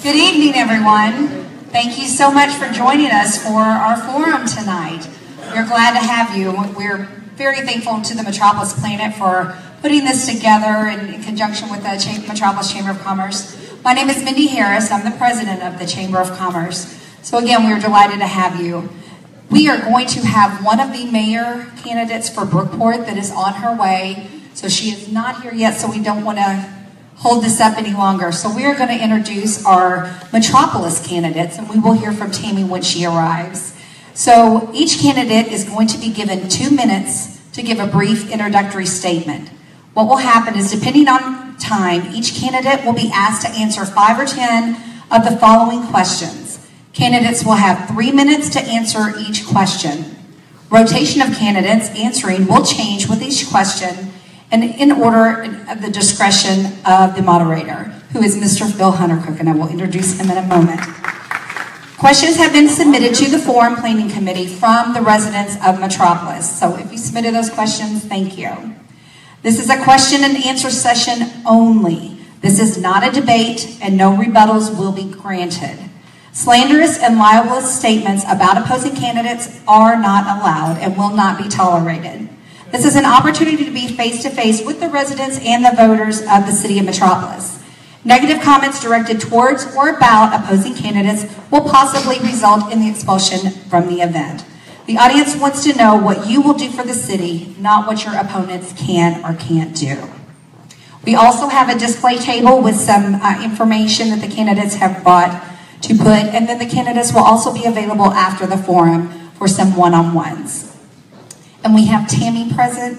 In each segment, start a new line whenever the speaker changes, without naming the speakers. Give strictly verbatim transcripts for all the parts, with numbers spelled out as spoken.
Good evening, everyone. Thank you so much for joining us for our forum tonight. We're glad to have you. We're very thankful to the Metropolis Planet for putting this together in, in conjunction with the Cham- Metropolis Chamber of Commerce. My name is Mindy Harris. I'm the president of the Chamber of Commerce. So again, we're delighted to have you. We are going to have one of the mayor candidates for Brookport that is on her way. So she is not here yet, so we don't want to hold this up any longer. So we are going to introduce our Metropolis candidates, and we will hear from Tammy when she arrives. So each candidate is going to be given two minutes to give a brief introductory statement. What will happen is, depending on time, each candidate will be asked to answer five or ten of the following questions. Candidates will have three minutes to answer each question. Rotation of candidates answering will change with each question, and in order of the discretion of the moderator, who is Mister Phil Huntercook, and I will introduce him in a moment. Questions have been submitted to the Forum Planning Committee from the residents of Metropolis. So if you submitted those questions, thank you. This is a question and answer session only. This is not a debate, and no rebuttals will be granted. Slanderous and libelous statements about opposing candidates are not allowed and will not be tolerated. This is an opportunity to be face-to-face with the residents and the voters of the city of Metropolis. Negative comments directed towards or about opposing candidates will possibly result in the expulsion from the event. The audience wants to know what you will do for the city, not what your opponents can or can't do. We also have a display table with some uh, information that the candidates have brought to put, and then the candidates will also be available after the forum for some one-on-ones. And we have Tammy present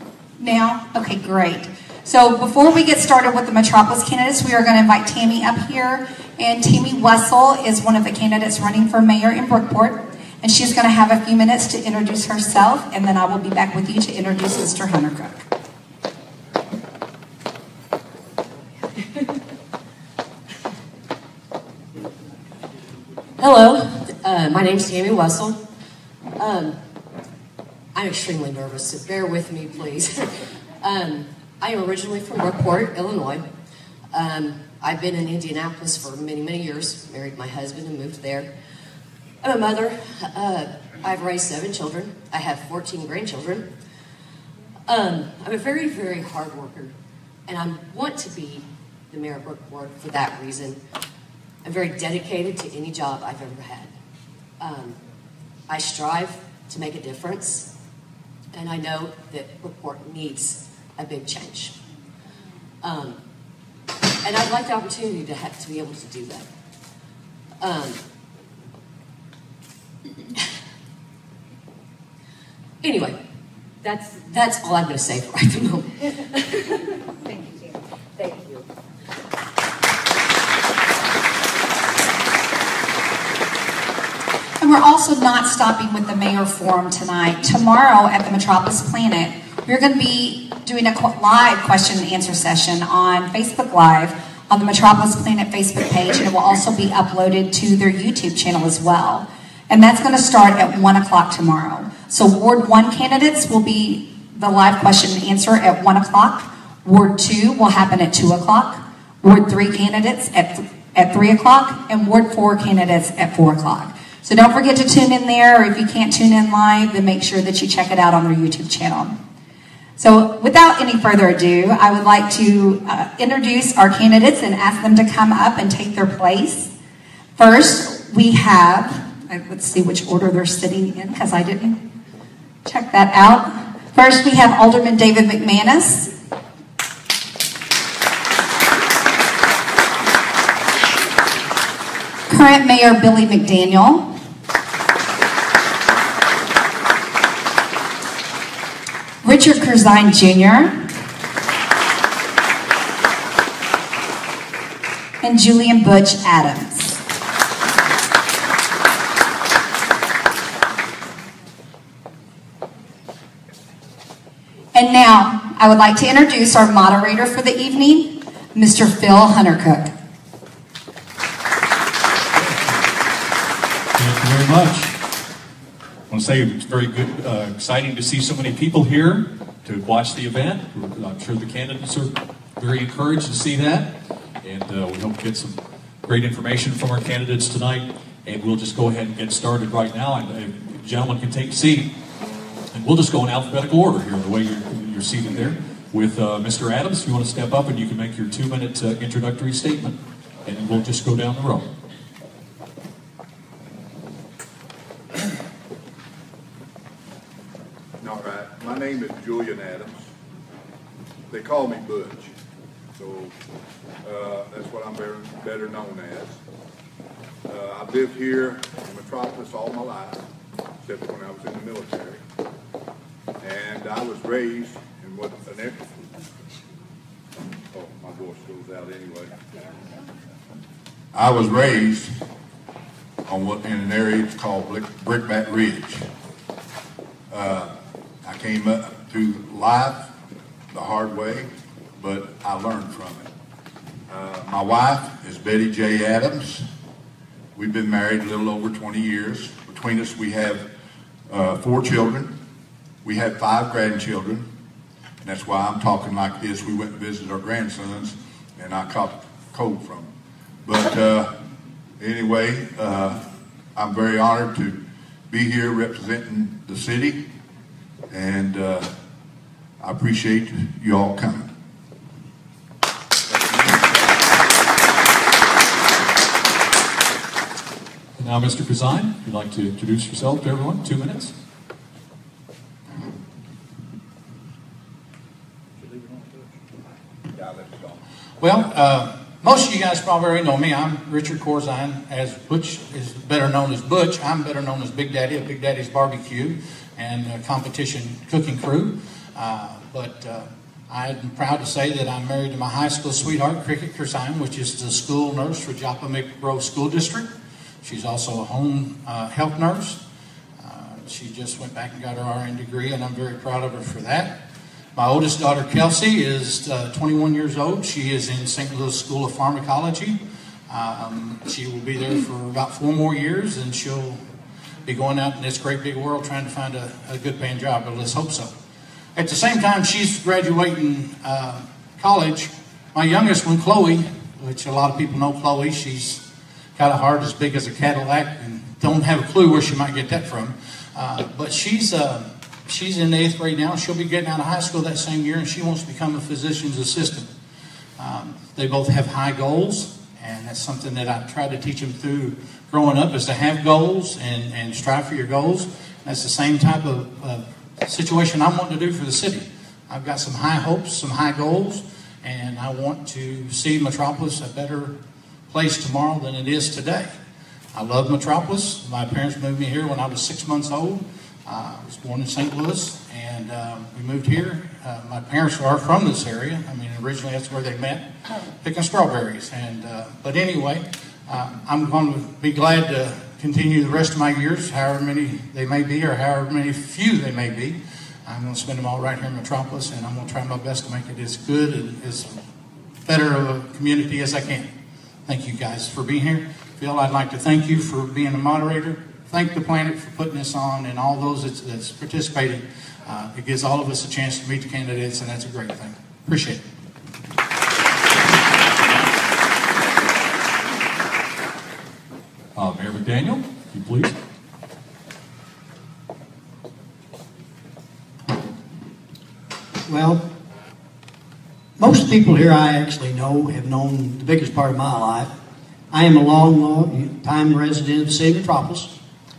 now. Okay, great. So before we get started with the Metropolis candidates, we are going to invite Tammy up here. And Tammy Wessel is one of the candidates running for mayor in Brookport. And she's going to have a few minutes to introduce herself, and then I will be back with you to introduce Mister Huntercook.
Hello, uh, my name is Tammy Wessel. Um, I'm extremely nervous, so bear with me, please. um, I am originally from Brookport, Illinois. Um, I've been in Indianapolis for many, many years, married my husband and moved there. I'm a mother. Uh, I've raised seven children. I have fourteen grandchildren. Um, I'm a very, very hard worker, and I want to be the mayor of Brookport for that reason. I'm very dedicated to any job I've ever had. Um, I strive to make a difference. And I know that Brookport needs a big change. Um, and I'd like the opportunity to have to be able to do that. Um, anyway, that's that's all I'm going to say for right the moment.
Thank you, Tammy. Thank you. And we're also not stopping with the Mayor Forum tonight. Tomorrow at the Metropolis Planet, we're going to be doing a live question and answer session on Facebook Live on the Metropolis Planet Facebook page, and it will also be uploaded to their YouTube channel as well. And that's going to start at one o'clock tomorrow. So Ward one candidates will be the live question and answer at one o'clock. Ward two will happen at two o'clock. Ward three candidates at, th at three o'clock. And Ward four candidates at four o'clock. So don't forget to tune in there, or if you can't tune in live, then make sure that you check it out on their YouTube channel. So without any further ado, I would like to uh, introduce our candidates and ask them to come up and take their place. First, we have, uh, let's see which order they're sitting in, because I didn't check that out. First, we have Alderman David McManus. Current Mayor Billy McDaniel. Richard Corzine, Junior And Julian Butch Adams. And now, I would like to introduce our moderator for the evening, Mister Phil Huntercook.
Thank you very much. I want to say it's very good, uh, exciting to see so many people here to watch the event. I'm sure the candidates are very encouraged to see that, and uh, we hope to get some great information from our candidates tonight, and we'll just go ahead and get started right now. And uh, gentlemen can take a seat, and we'll just go in alphabetical order here, the way you're, you're seated there. With uh, Mister Adams, if you want to step up and you can make your two-minute uh, introductory statement, and we'll just go down the row.
All right. My name is Julian Adams. They call me Butch, so uh, that's what I'm better, better known as. Uh, I've lived here in Metropolis all my life, except when I was in the military. And I was raised in what an oh, my voice goes out anyway. I was raised on what in an area it's called Brickbat Ridge. Uh, I came up through life the hard way, but I learned from it. Uh, my wife is Betty J. Adams. We've been married a little over twenty years. Between us, we have uh, four children. We have five grandchildren, and that's why I'm talking like this. We went and visited our grandsons, and I caught the cold from them. But uh, anyway, uh, I'm very honored to be here representing the city, and uh, I appreciate you all coming.
And now, Mister Corzine, if you'd like to introduce yourself to everyone, two minutes.
Well, uh, most of you guys probably already know me. I'm Richard Corzine. As Butch is better known as Butch, I'm better known as Big Daddy of Big Daddy's Barbecue and uh, Competition Cooking Crew. Uh, but uh, I'm proud to say that I'm married to my high school sweetheart, Cricket Corzine, which is the school nurse for Joppa McGrove School District. She's also a home uh, health nurse. Uh, she just went back and got her R N degree, and I'm very proud of her for that. My oldest daughter, Kelsey, is uh, twenty-one years old. She is in Saint Louis School of Pharmacology. Um, she will be there for about four more years, and she'll be going out in this great big world trying to find a, a good paying job, but let's hope so. At the same time, she's graduating uh, college. My youngest one, Chloe, which a lot of people know Chloe, she's got a heart as big as a Cadillac and don't have a clue where she might get that from. Uh, but she's... Uh, She's in the eighth grade now. She'll be getting out of high school that same year, and she wants to become a physician's assistant. Um, they both have high goals, and that's something that I try to teach them through growing up, is to have goals and, and strive for your goals. And that's the same type of uh, situation I'm wanting to do for the city. I've got some high hopes, some high goals, and I want to see Metropolis a better place tomorrow than it is today. I love Metropolis. My parents moved me here when I was six months old. Uh, I was born in Saint Louis, and um, we moved here. Uh, my parents are from this area. I mean, originally that's where they met, picking strawberries. And uh, but anyway, uh, I'm going to be glad to continue the rest of my years, however many they may be, or however many few they may be. I'm going to spend them all right here in Metropolis, and I'm going to try my best to make it as good and as better of a community as I can. Thank you guys for being here. Phil, I'd like to thank you for being a moderator. Thank the Planet for putting this on, and all those that's, that's participated. Uh, it gives all of us a chance to meet the candidates, and that's a great thing. Appreciate it.
Uh, Mayor McDaniel, if you please.
Well, most people here I actually know have known the biggest part of my life. I am a long, long time resident of the city of Metropolis.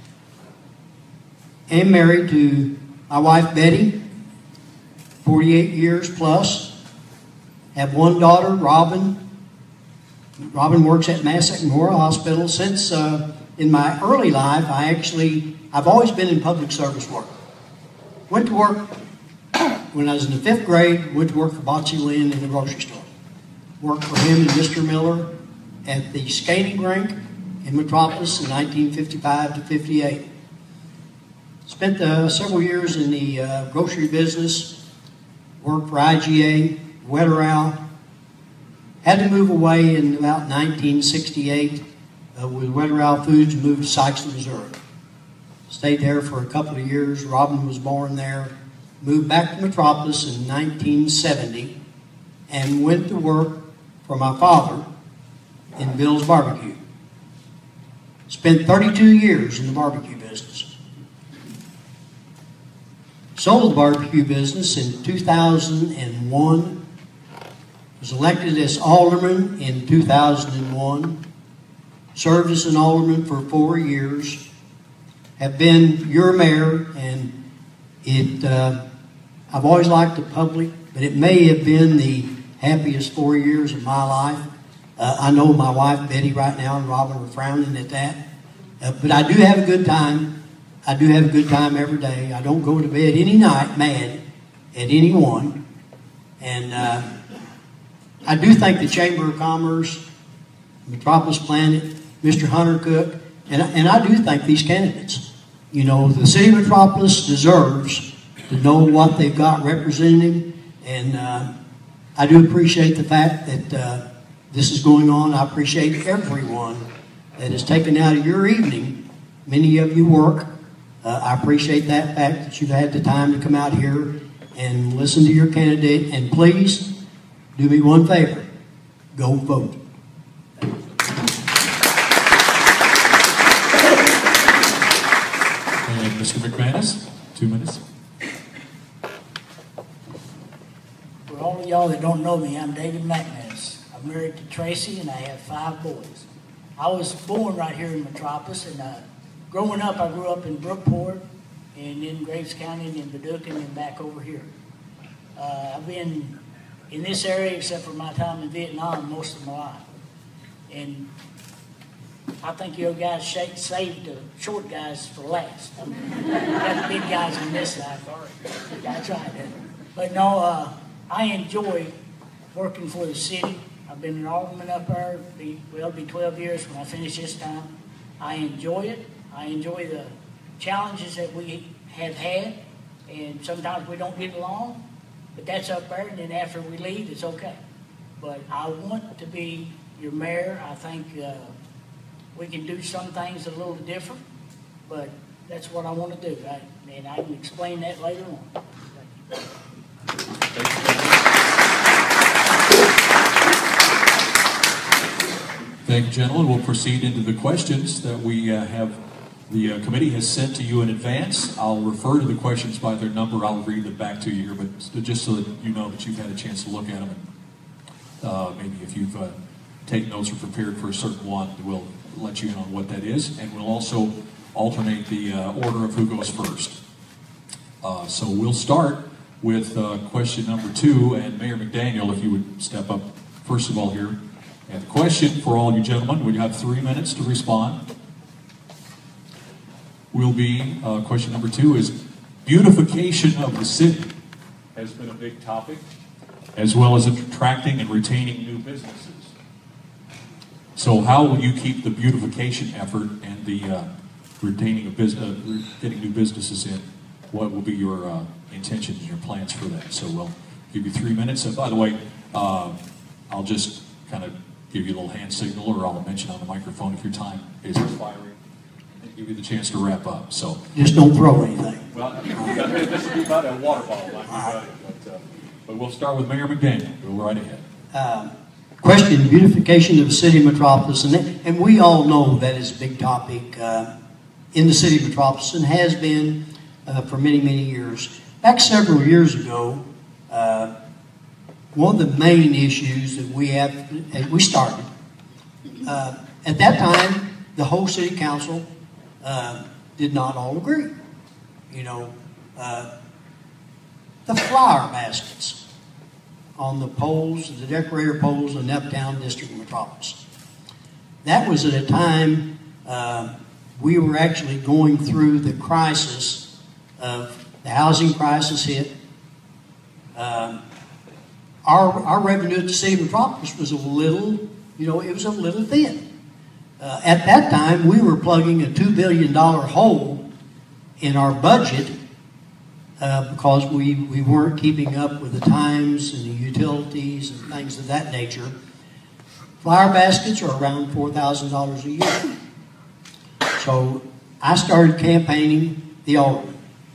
I am married to my wife Betty, forty-eight years plus. Have one daughter, Robin. Robin works at Massac Memorial Hospital. Since uh, in my early life, I actually, I've always been in public service work. Went to work when I was in the fifth grade, went to work for Butch in the grocery store. Worked for him and Mister Miller at the skating rink in Metropolis in nineteen fifty-five to fifty-eight. Spent uh, several years in the uh, grocery business, worked for I G A, Wetterau. Had to move away in about nineteen sixty-eight uh, with Wetterau Foods, moved to Sykeston, Missouri. Stayed there for a couple of years. Robin was born there. Moved back to Metropolis in nineteen seventy and went to work for my father in Bill's Barbecue. Spent thirty-two years in the barbecue business. Sold the barbecue business in two thousand one. Was elected as alderman in two thousand one. Served as an alderman for four years. Have been your mayor, and it. Uh, I've always liked the public, but it may have been the happiest four years of my life. Uh, I know my wife Betty right now and Robin are frowning at that, uh, but I do have a good time. I do have a good time every day. I don't go to bed any night mad at anyone, and uh, I do thank the Chamber of Commerce, Metropolis Planet, Mister Hunter Cook, and, and I do thank these candidates. You know, the city of Metropolis deserves to know what they've got representing, and uh, I do appreciate the fact that uh, this is going on. I appreciate everyone that has taken out of your evening. Many of you work. Uh, I appreciate that fact that you've had the time to come out here and listen to your candidate, and please do me one favor, go vote.
And Mister McManus, two minutes.
For all of y'all that don't know me, I'm David McManus. I'm married to Tracy, and I have five boys. I was born right here in Metropolis, and uh, growing up, I grew up in Brookport, and in Graves County, and in Paducah, and back over here. Uh, I've been in this area, except for my time in Vietnam, most of my life. And I think you guys saved the short guys for last. I mean, we got the big guys on this side. That's right. But no, uh, I enjoy working for the city. I've been an alderman up there. Be, well, it'll be twelve years when I finish this time. I enjoy it. I enjoy the challenges that we have had, and sometimes we don't get along, but that's up there, and then after we leave, it's okay. But I want to be your mayor. I think uh, we can do some things a little different, but that's what I want to do, right? And I can explain that later on.
Thank you, gentlemen. We'll proceed into the questions that we uh, have. The uh, committee has sent to you in advance. I'll refer to the questions by their number. I'll read them back to you here, but just so that you know that you've had a chance to look at them. And, uh, maybe if you've uh, taken notes or prepared for a certain one, we'll let you in on what that is. And we'll also alternate the uh, order of who goes first. Uh, so we'll start with uh, question number two. And Mayor McDaniel, if you would step up first of all here. And the question for all you gentlemen, we have three minutes to respond. Will be, uh, question number two is, beautification of the city has been a big topic, as well as attracting and retaining new businesses. So how will you keep the beautification effort and the uh, retaining of business, uh, getting new businesses in? What will be your uh, intentions and your plans for that? So we'll give you three minutes. And by the way, uh, I'll just kind of give you a little hand signal, or I'll mention on the microphone if your time is expiring. Give you the chance to wrap up. So
just don't throw anything.
Well, this will be about a water bottle, like right. but, uh, but we'll start with Mayor McDaniel. Go right ahead.
Uh, question: beautification of the city of Metropolis, and and we all know that is a big topic uh, in the city of Metropolis, and has been uh, for many many years. Back several years ago, uh, one of the main issues that we have, as we started uh, at that time, the whole city council. Uh, did not all agree. You know, uh, the flower baskets on the poles, the decorator poles in the uptown district of Metropolis. That was at a time uh, we were actually going through the crisis of the housing crisis hit. Uh, our, our revenue at the city of Metropolis was a little, you know, it was a little thin. Uh, at that time, we were plugging a two billion dollar hole in our budget uh, because we, we weren't keeping up with the times and the utilities and things of that nature. Flower baskets are around four thousand dollars a year. So I started campaigning the alderman.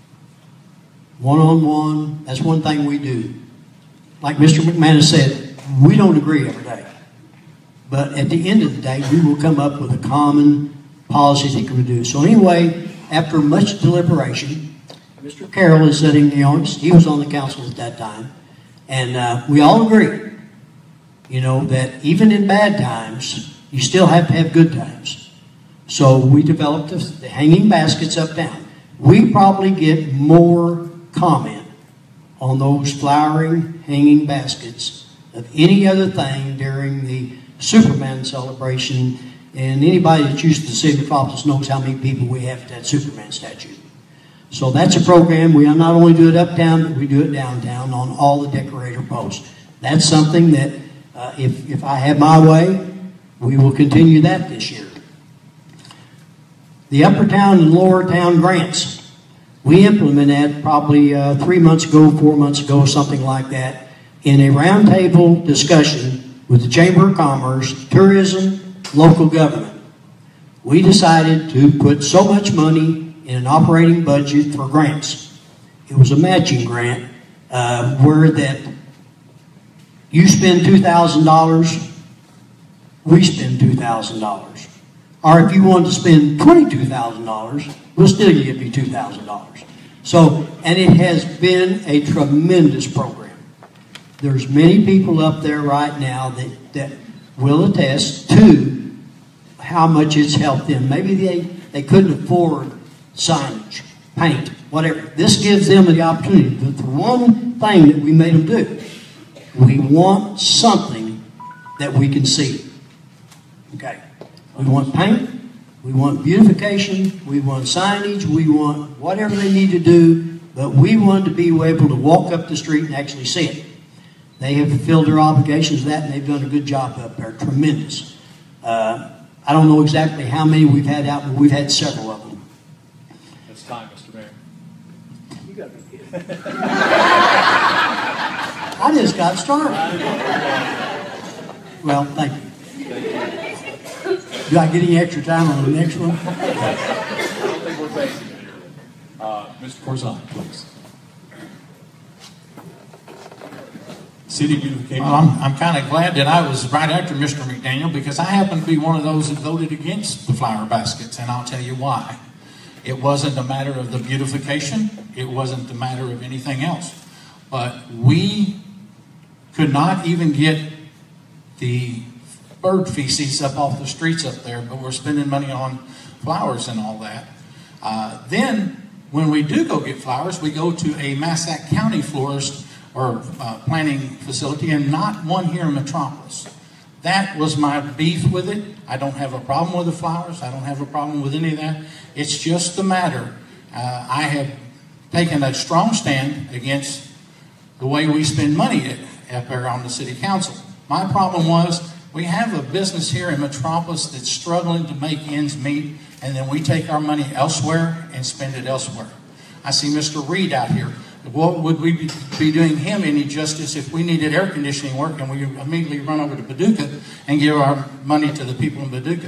One-on-one, that's one thing we do. Like Mister McManus said, we don't agree every day. But at the end of the day, we will come up with a common policy that can do. So anyway, after much deliberation, Mister Carroll is sitting in the audience. He was on the council at that time. And uh, we all agree, you know, that even in bad times, you still have to have good times. So we developed the, the hanging baskets up down. We probably get more comment on those flowering hanging baskets of any other thing during the Superman celebration. And anybody that's used to the city of Metropolis knows how many people we have at that Superman statue. So that's a program. We not only do it uptown, but we do it downtown on all the decorator posts. That's something that, uh, if, if I have my way, we will continue that this year. The Upper Town and Lower Town grants. We implemented that probably uh, three months ago, four months ago, something like that, in a roundtable discussion with the Chamber of Commerce, Tourism, local government. We decided to put so much money in an operating budget for grants. It was a matching grant uh, where that you spend two thousand dollars, we spend two thousand dollars. Or if you wanted to spend twenty-two thousand dollars, we'll still give you two thousand dollars. So, and it has been a tremendous program. There's many people up there right now that, that will attest to how much it's helped them. Maybe they, they couldn't afford signage, paint, whatever. This gives them the opportunity. But the one thing that we made them do, we want something that we can see. Okay. We want paint, we want beautification, we want signage, we want whatever they need to do, but we want to be able to walk up the street and actually see it. They have fulfilled their obligations of that, and they've done a good job up there. Tremendous. Uh, I don't know exactly how many we've had out, but we've had several of them.
It's time, Mister Mayor.
You got to be kidding.
I just got started. Well, thank you. Do I get any extra time on the next one?
I don't think we're facing it here. Uh, Mister Corzine, please. City beautification.
Well, I'm, I'm kind of glad that I was right after Mister McDaniel, because I happen to be one of those that voted against the flower baskets, and I'll tell you why. It wasn't a matter of the beautification. It wasn't a matter of anything else. But we could not even get the bird feces up off the streets up there, but we're spending money on flowers and all that. Uh, then, when we do go get flowers, we go to a Massac County florist or uh, planting facility, and not one here in Metropolis. That was my beef with it. I don't have a problem with the flowers. I don't have a problem with any of that. It's just a matter. Uh, I have taken a strong stand against the way we spend money up there on the city council. My problem was, we have a business here in Metropolis that's struggling to make ends meet, and then we take our money elsewhere and spend it elsewhere. I see Mister Reed out here. What would we be doing him any justice if we needed air conditioning work and we immediately run over to Paducah and give our money to the people in Paducah?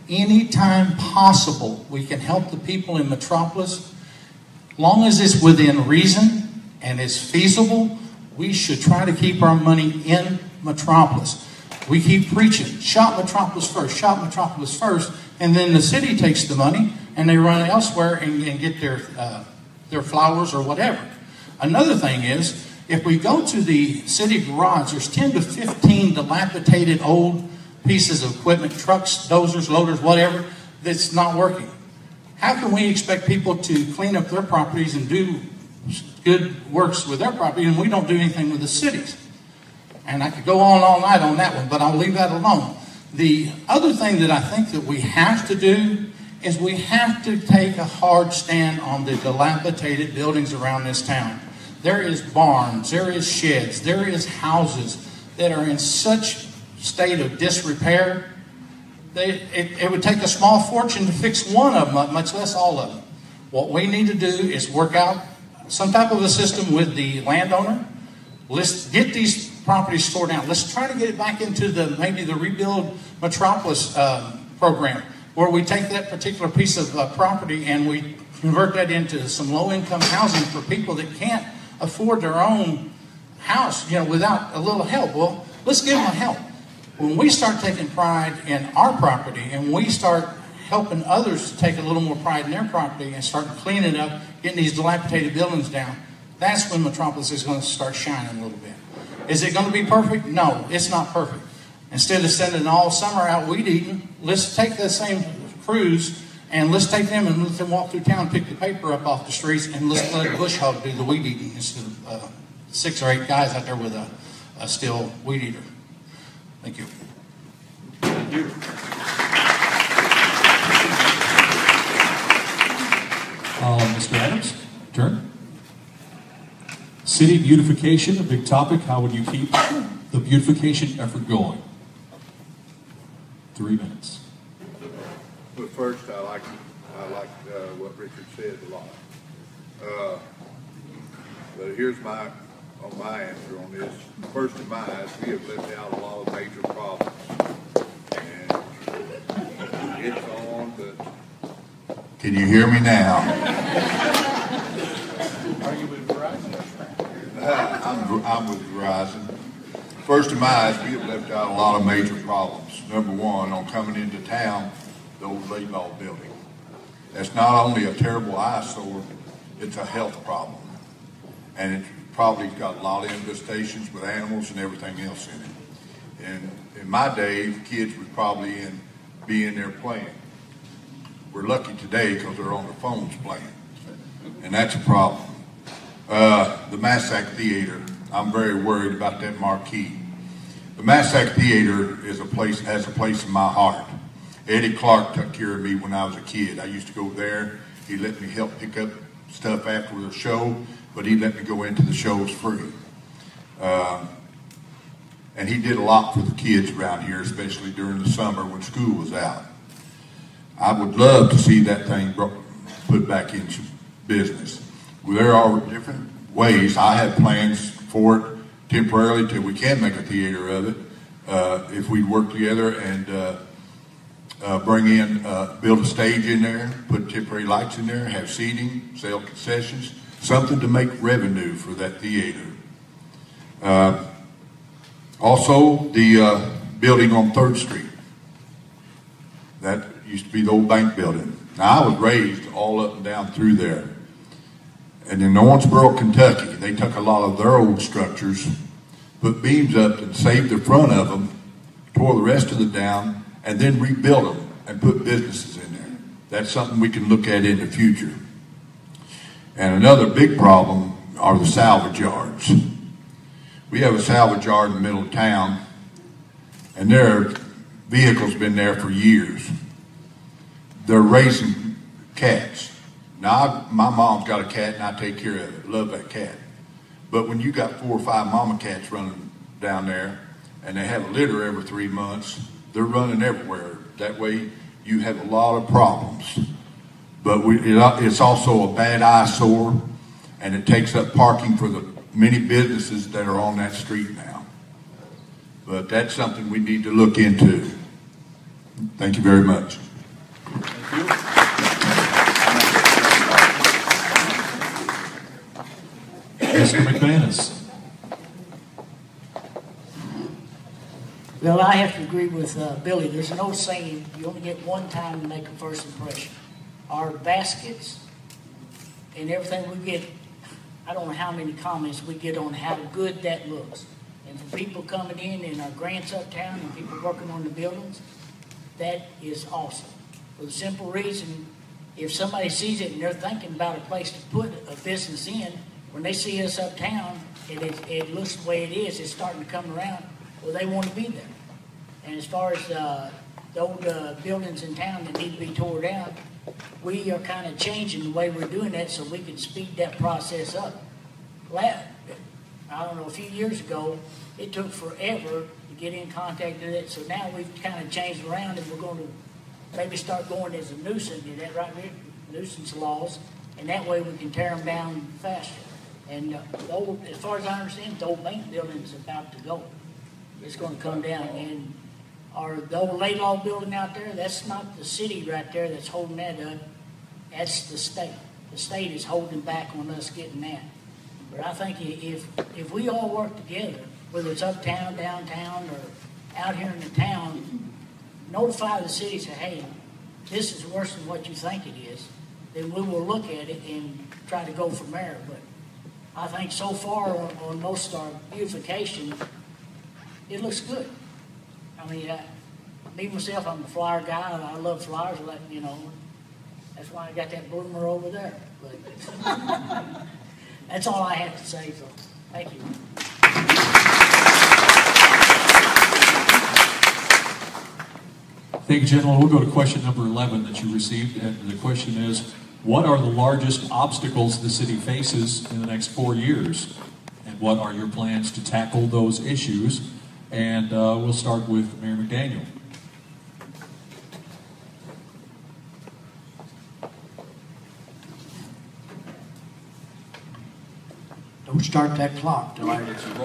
Anytime possible, we can help the people in Metropolis. Long as it's within reason and it's feasible, we should try to keep our money in Metropolis. We keep preaching, shop Metropolis first, shop Metropolis first, and then the city takes the money and they run elsewhere and, and get their, uh, their flowers or whatever. Another thing is, if we go to the city garage, there's ten to fifteen dilapidated old pieces of equipment, trucks, dozers, loaders, whatever, that's not working. How can we expect people to clean up their properties and do good works with their property, and we don't do anything with the cities? And I could go on all night on that one, but I'll leave that alone. The other thing that I think that we have to do is we have to take a hard stand on the dilapidated buildings around this town. There is barns, there is sheds, there is houses that are in such state of disrepair. They, it, it would take a small fortune to fix one of them, much less all of them. What we need to do is work out some type of a system with the landowner. Let's get these properties stored down. Let's try to get it back into the maybe the Rebuild Metropolis uh, program, where we take that particular piece of uh, property and we convert that into some low-income housing for people that can't afford their own house, you know, without a little help. Well, let's give them help. When we start taking pride in our property and we start helping others to take a little more pride in their property and start cleaning up, getting these dilapidated buildings down, that's when Metropolis is going to start shining a little bit. Is it going to be perfect? No, it's not perfect. Instead of sending all summer out weed eating, let's take the same crews and let's take them and let them walk through town, pick the paper up off the streets, and let's let Bush Hog do the weed eating instead of uh, six or eight guys out there with a, a steel weed eater. Thank you.
Thank you.
Uh, Mister Adams, turn. City beautification, a big topic. How would you keep the beautification effort going? Three minutes.
But first, I like I like uh, what Richard said a lot. Uh, but here's my on my answer on this. First, in my eyes, we have left out a lot of major problems, and it's on. But can you hear me now?
Are you with Verizon?
I'm, I'm with Verizon. First in my eyes, we have left out a lot of major problems. Number one, on coming into town, the old Laidlaw building. That's not only a terrible eyesore, it's a health problem. And it's probably got a lot of infestations with animals and everything else in it. And in my day, kids would probably in, be in there playing. We're lucky today because they're on their phones playing. And that's a problem. Uh, the Massac Theater, I'm very worried about that marquee. The Massac Theater is a place, has a place in my heart. Eddie Clark took care of me when I was a kid. I used to go there. He let me help pick up stuff after the show, but he let me go into the shows free. Uh, and he did a lot for the kids around here, especially during the summer when school was out. I would love to see that thing put back into business. There are different ways. I have plans for it temporarily till we can make a theater of it. Uh, if we work together and uh, uh, bring in, uh, build a stage in there, put temporary lights in there, have seating, sell concessions, something to make revenue for that theater. Uh, also, the uh, building on third street. That used to be the old bank building. Now, I was raised all up and down through there. And in Owensboro, Kentucky, they took a lot of their old structures, put beams up and saved the front of them, tore the rest of them down, and then rebuilt them and put businesses in there. That's something we can look at in the future. And another big problem are the salvage yards. We have a salvage yard in the middle of town, and their vehicles been there for years. They're raising cats. Now, I, my mom's got a cat, and I take care of it. Love that cat. But when you got four or five mama cats running down there, and they have a litter every three months, they're running everywhere. That way, you have a lot of problems. But we, it, it's also a bad eyesore, and it takes up parking for the many businesses that are on that street now. But that's something we need to look into. Thank you very much.
Thank you. Mister McManus.
Well, I have to agree with uh, Billy. There's an old saying, you only get one time to make a first impression. Our baskets and everything we get, I don't know how many comments we get on how good that looks. And for people coming in and our grants uptown and people working on the buildings, that is awesome. For the simple reason, if somebody sees it and they're thinking about a place to put a business in, when they see us uptown, and it, it looks the way it is, it's starting to come around, well, they want to be there. And as far as uh, the old uh, buildings in town that need to be tore down, we are kind of changing the way we're doing that so we can speed that process up. I don't know, a few years ago, it took forever to get in contact with it, so now we've kind of changed around and we're going to maybe start going as a nuisance, is that right, Rick? Nuisance laws, and that way we can tear them down faster. And uh, the old, as far as I understand, the old bank building is about to go. It's going to come down. And our, the old Laidlaw building out there, that's not the city right there that's holding that up. That's the state. The state is holding back on us getting that. But I think if, if we all work together, whether it's uptown, downtown, or out here in the town, notify the city, say, hey, this is worse than what you think it is, then we will look at it and try to go from there. But I think so far on, on most of our beautification, it looks good. I mean, I, me myself, I'm a flower guy, and I love flowers, like, you know, that's why I got that bloomer over there. But that's all I have to say, so thank you.
Thank you, gentlemen. We'll go to question number eleven that you received, and the question is, what are the largest obstacles the city faces in the next four years? And what are your plans to tackle those issues? And uh, we'll start with Mayor McDaniel.
Don't start that clock till I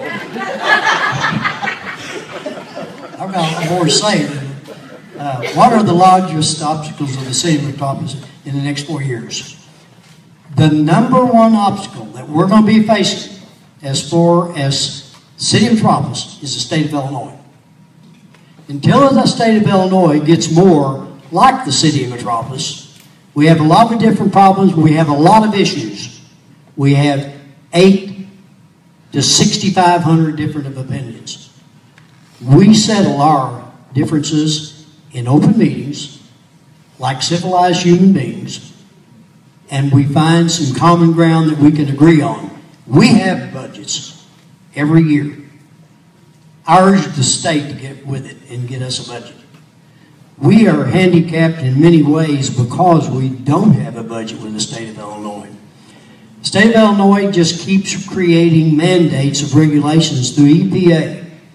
I've got more to say. Uh, what are the largest obstacles of the city of Metropolis in the next four years? The number one obstacle that we're going to be facing as far as city of Metropolis is the state of Illinois. Until the state of Illinois gets more like the city of Metropolis, we have a lot of different problems. We have a lot of issues. We have eight to sixty-five hundred different opinions. We settle our differences in open meetings, like civilized human beings, and we find some common ground that we can agree on. We have budgets every year. I urge the state to get with it and get us a budget. We are handicapped in many ways because we don't have a budget with the state of Illinois. The state of Illinois just keeps creating mandates of regulations through E P A.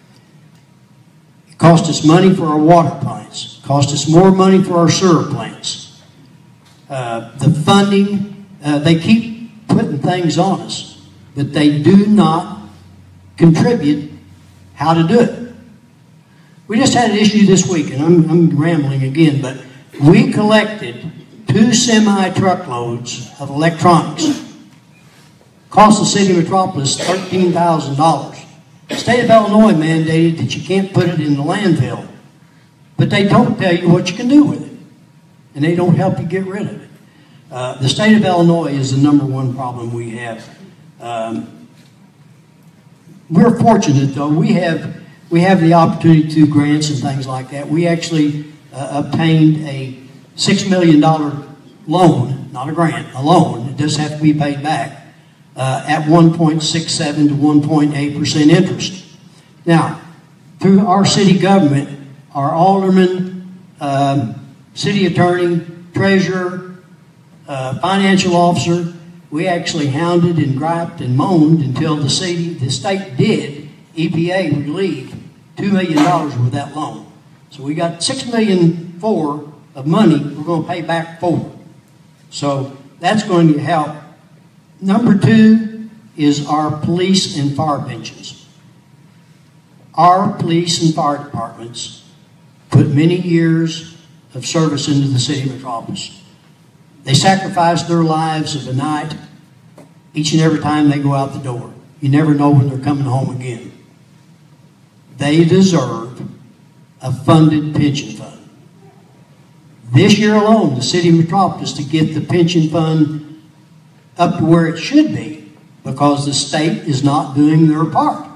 It costs us money for our water plants. It costs us more money for our sewer plants. Uh, the funding, uh, they keep putting things on us, but they do not contribute how to do it. We just had an issue this week, and I'm, I'm rambling again, but we collected two semi-truckloads of electronics. Cost the city of Metropolis thirteen thousand dollars. The state of Illinois mandated that you can't put it in the landfill, but they don't tell you what you can do with it, and they don't help you get rid of it. Uh, the state of Illinois is the number one problem we have. Um, we're fortunate, though. We have we have the opportunity to do grants and things like that. We actually uh, obtained a six million dollar loan, not a grant, a loan. It does have to be paid back. Uh, at one point six seven to one point eight percent interest. Now, through our city government, our alderman, um, city attorney, treasurer, uh, financial officer, we actually hounded and griped and moaned until the city, the state did, E P A relieved two million dollars with that loan. So we got six million dollars for of money we're going to pay back for. So that's going to help. Number two is our police and fire pensions. Our police and fire departments put many years of service into the city of Metropolis. They sacrifice their lives of a night each and every time they go out the door. You never know when they're coming home again. They deserve a funded pension fund. This year alone, the city of Metropolis, to get the pension fund up to where it should be, because the state is not doing their part.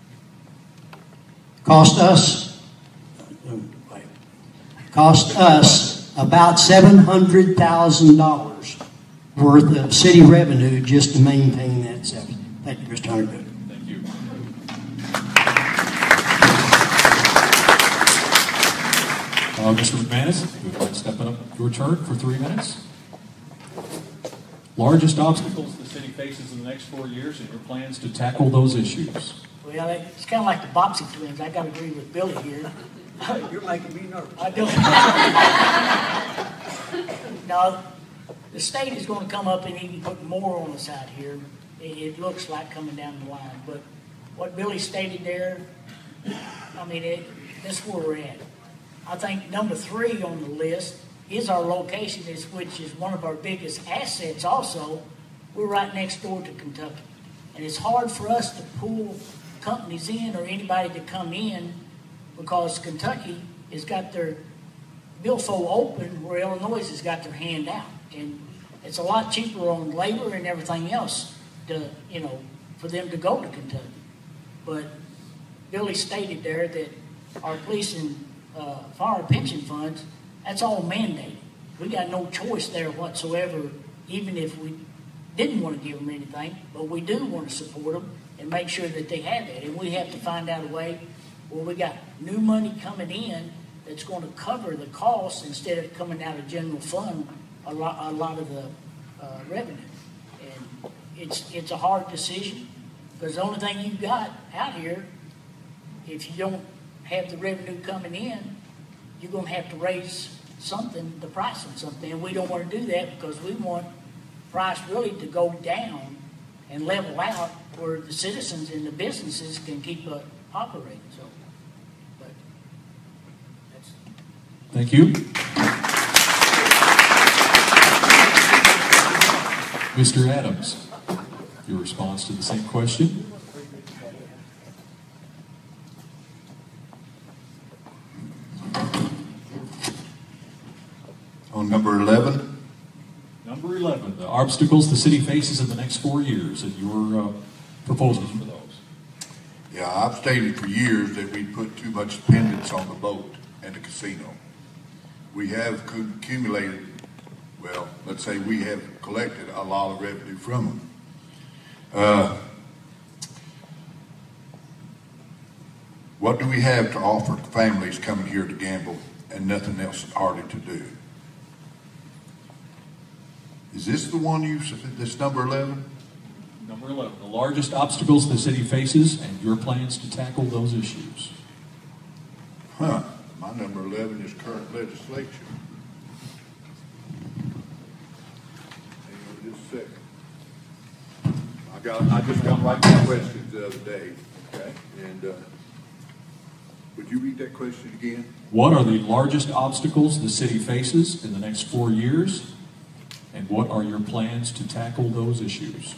Cost us, cost us about seven hundred thousand dollars worth of city revenue just to maintain that seven. Thank you, Mister Hunter.
Thank you. Uh, Mister McManus, if you'd like to step up your turn for three minutes. Largest obstacles the city faces in the next four years and your plans to tackle those issues.
Well, it's kind of like the Boxy twins. I got to agree with Billy here.
You're making me nervous.
I don't. Now, the state is going to come up and even put more on us out here. It, it looks like coming down the line. But what Billy stated there, I mean, it, that's where we're at. I think number three on the list is our location, which is one of our biggest assets also. We're right next door to Kentucky. And it's hard for us to pull companies in or anybody to come in because Kentucky has got their billfold open where Illinois has got their hand out. And it's a lot cheaper on labor and everything else to, you know, for them to go to Kentucky. But Billy stated there that our police and uh, fire pension funds, that's all mandated. We got no choice there whatsoever, even if we didn't want to give them anything, but we do want to support them and make sure that they have that. And we have to find out a way where we got new money coming in that's going to cover the costs instead of coming out of general fund a lot, a lot of the uh, revenue. And it's, it's a hard decision because the only thing you got out here, if you don't have the revenue coming in, you're going to have to raise something, the price on something. And we don't want to do that because we want price really to go down and level out where the citizens and the businesses can keep uh, operating. So, but that's.
Thank you. Mister Adams, your response to the same question.
On number eleven.
Number eleven, the obstacles the city faces in the next four years and your uh, proposals for those.
Yeah, I've stated for years that we put too much dependence on the boat and the casino. We have accumulated, well, let's say we have collected a lot of revenue from them. Uh, what do we have to offer families coming here to gamble and nothing else hardly to do? Is this the one you, this number eleven?
Number eleven, the largest obstacles the city faces and your plans to tackle those issues.
Huh, my number eleven is current legislature. Hang on just a second. I got, I just got right to questions the other day, okay? And, uh, would you read that question again?
What are the largest obstacles the city faces in the next four years? And what are your plans to tackle those issues?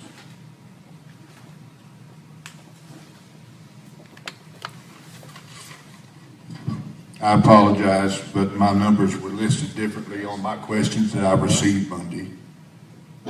I apologize, but my numbers were listed differently on my questions that I received Monday.
I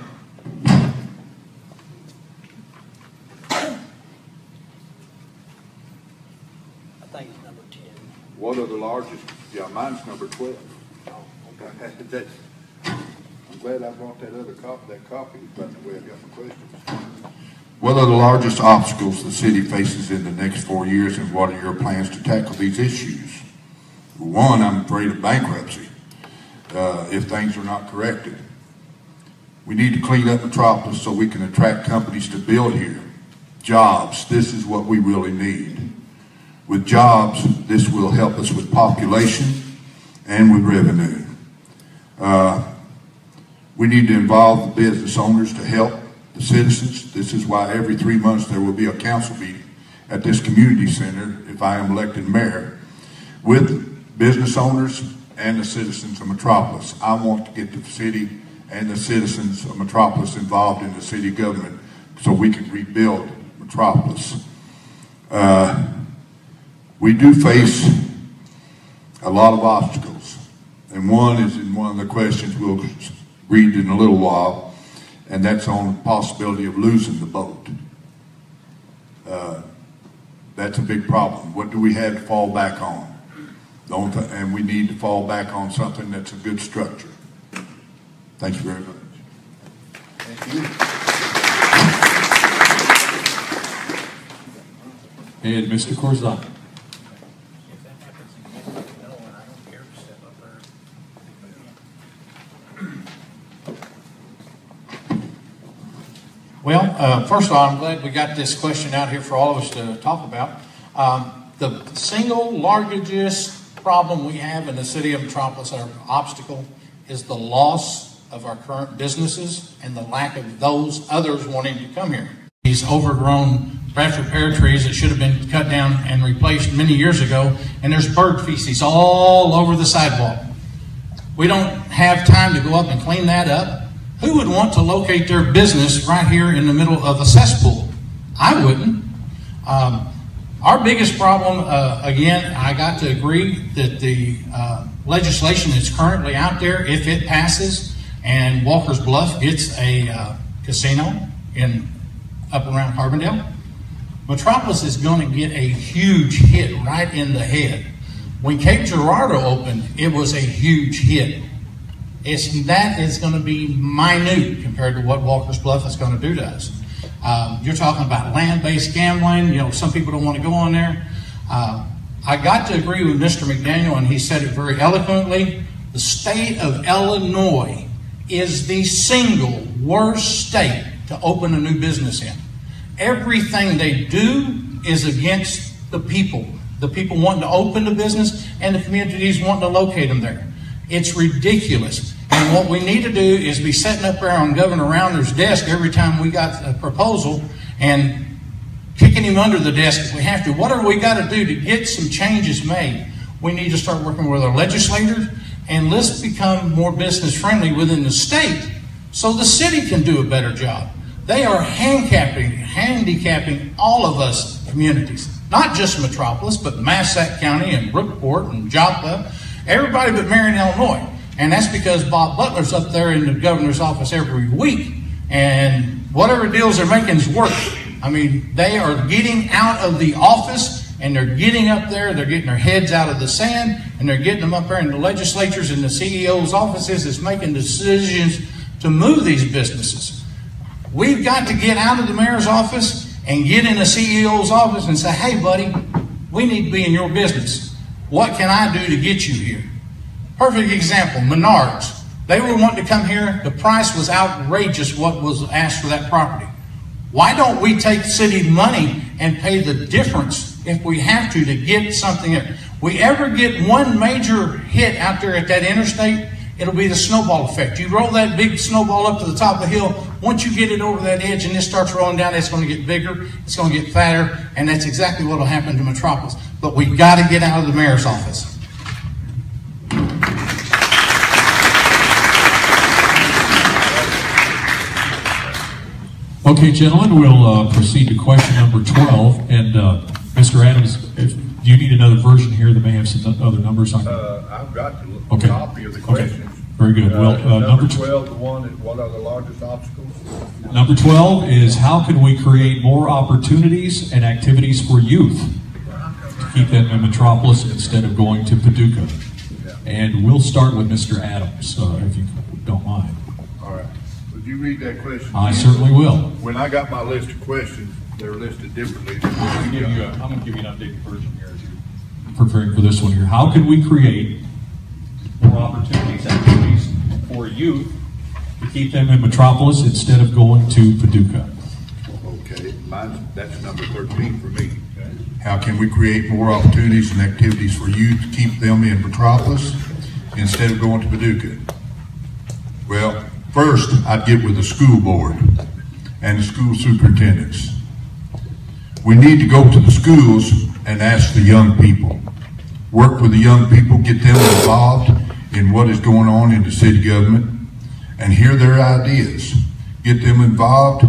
think it's number ten.
What are the largest? Yeah, mine's number twelve. Oh, okay. That's, I'm glad I brought that other copy. That copy is about the way I got my questions. What are the largest obstacles the city faces in the next four years, and what are your plans to tackle these issues? One, I'm afraid of bankruptcy uh, if things are not corrected. We need to clean up Metropolis so we can attract companies to build here. Jobs, this is what we really need. With jobs, this will help us with population and with revenue. Uh, We need to involve the business owners to help the citizens. This is why every three months there will be a council meeting at this community center if I am elected mayor with business owners and the citizens of Metropolis. I want to get the city and the citizens of Metropolis involved in the city government so we can rebuild Metropolis. Uh, we do face a lot of obstacles, and one is in one of the questions we'll read in a little while, and that's on the possibility of losing the boat. Uh, that's a big problem. What do we have to fall back on? Don't, and we need to fall back on something that's a good structure. Thank you very much.
Thank you. And Mister Corzine.
Well, uh, first of all, I'm glad we got this question out here for all of us to talk about. Um, the single largest problem we have in the city of Metropolis, our obstacle, is the loss of our current businesses and the lack of those others wanting to come here. These overgrown Bradford pear trees that should have been cut down and replaced many years ago, and there's bird feces all over the sidewalk. We don't have time to go up and clean that up. Who would want to locate their business right here in the middle of a cesspool? I wouldn't. Um, Our biggest problem, uh, again, I got to agree that the uh, legislation that's currently out there, if it passes and Walker's Bluff gets a uh, casino in up around Carbondale, Metropolis is going to get a huge hit right in the head. When Cape Girardeau opened, it was a huge hit. It's, that is going to be minute compared to what Walker's Bluff is going to do to us. Um, you're talking about land-based gambling. You know, some people don't want to go on there. Uh, I got to agree with Mister McDaniel, and he said it very eloquently. The state of Illinois is the single worst state to open a new business in. Everything they do is against the people. The people wanting to open the business and the communities wanting to locate them there. It's ridiculous. And what we need to do is be sitting up there on Governor Rounder's desk every time we got a proposal and kicking him under the desk if we have to. Whatever we got to do to get some changes made, we need to start working with our legislators, and let's become more business friendly within the state so the city can do a better job. They are handicapping, handicapping all of us communities, not just Metropolis, but Massac County and Brookport and Joppa, everybody but Marion, Illinois. And that's because Bob Butler's up there in the governor's office every week, and whatever deals they're making is working. I mean, they are getting out of the office, and they're getting up there, they're getting their heads out of the sand, and they're getting them up there in the legislatures and the C E O's offices that's making decisions to move these businesses. We've got to get out of the mayor's office and get in the C E O's office and say, hey, buddy, we need to be in your business. What can I do to get you here? Perfect example, Menards. They were wanting to come here. The price was outrageous what was asked for that property. Why don't we take city money and pay the difference if we have to to get something there? We ever get one major hit out there at that interstate, it'll be the snowball effect. You roll that big snowball up to the top of the hill. Once you get it over that edge and it starts rolling down, it's going to get bigger, it's going to get fatter, and that's exactly what will happen to Metropolis. But we've got to get out of the mayor's office.
Okay, gentlemen, we'll uh, proceed to question number twelve. And uh, Mister Adams, if, do you need another version here that may have some other numbers on it?
Uh, I've got the
okay.
copy of the questions.
Okay. Very good. Well, uh,
uh, number
number
twelve, the one is what are the largest obstacles?
Number twelve is how can we create more opportunities and activities for youth to keep them in Metropolis instead of going to Paducah? Yeah. And we'll start with Mister Adams, uh, if you don't mind.
All right. Would you read that question?
I certainly will.
When I got my list of questions, they're listed differently.
I'm going to give you an updated version here as you're preparing for this one here. How can we create more opportunities, activities for youth to keep them in Metropolis instead of going to Paducah?
Okay, mine's, that's number thirteen for me. Okay. How can we create more opportunities and activities for youth to keep them in Metropolis instead of going to Paducah? Well, first, I'd get with the school board and the school superintendents. We need to go to the schools and ask the young people. Work with the young people, get them involved in what is going on in the city government and hear their ideas. Get them involved.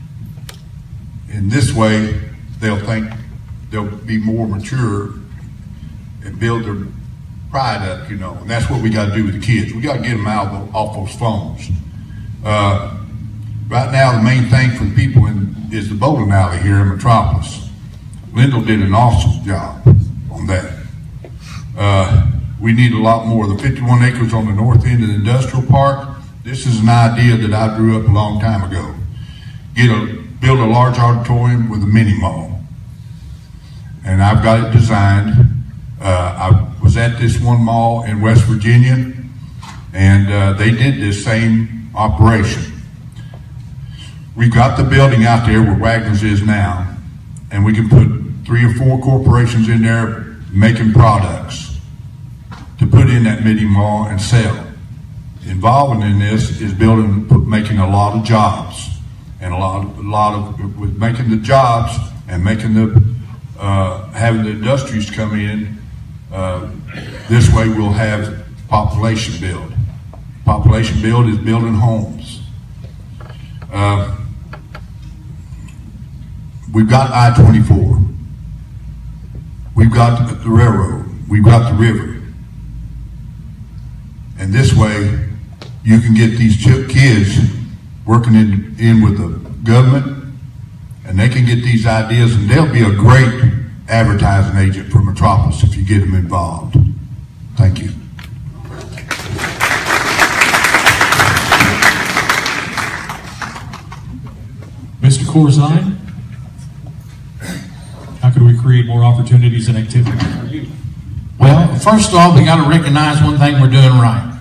In this way, they'll think they'll be more mature and build their pride up, you know. And that's what we got to do with the kids. We got to get them out of, off those phones. Uh, right now, the main thing for the people in, is the bowling alley here in Metropolis. Lyndall did an awesome job on that. Uh, we need a lot more. The fifty-one acres on the north end of the industrial park, this is an idea that I drew up a long time ago. Get a, build a large auditorium with a mini mall. And I've got it designed. Uh, I was at this one mall in West Virginia, and uh, they did this same operation. We've got the building out there where Wagner's is now, and we can put three or four corporations in there making products to put in that mini mall and sell. Involving in this is building, making a lot of jobs, and a lot of, a lot of with making the jobs and making the uh, having the industries come in. Uh, this way, we'll have population build. Population build is building homes. Uh, we've got I twenty-four. we've got the, the railroad, we've got the river. And this way, you can get these kids working in, in with the government, and they can get these ideas, and they'll be a great advertising agent for Metropolis if you get them involved. Thank you.
Mister Corzine, how can we create more opportunities and activities for you?
Well, first of all, we got to recognize one thing we're doing right.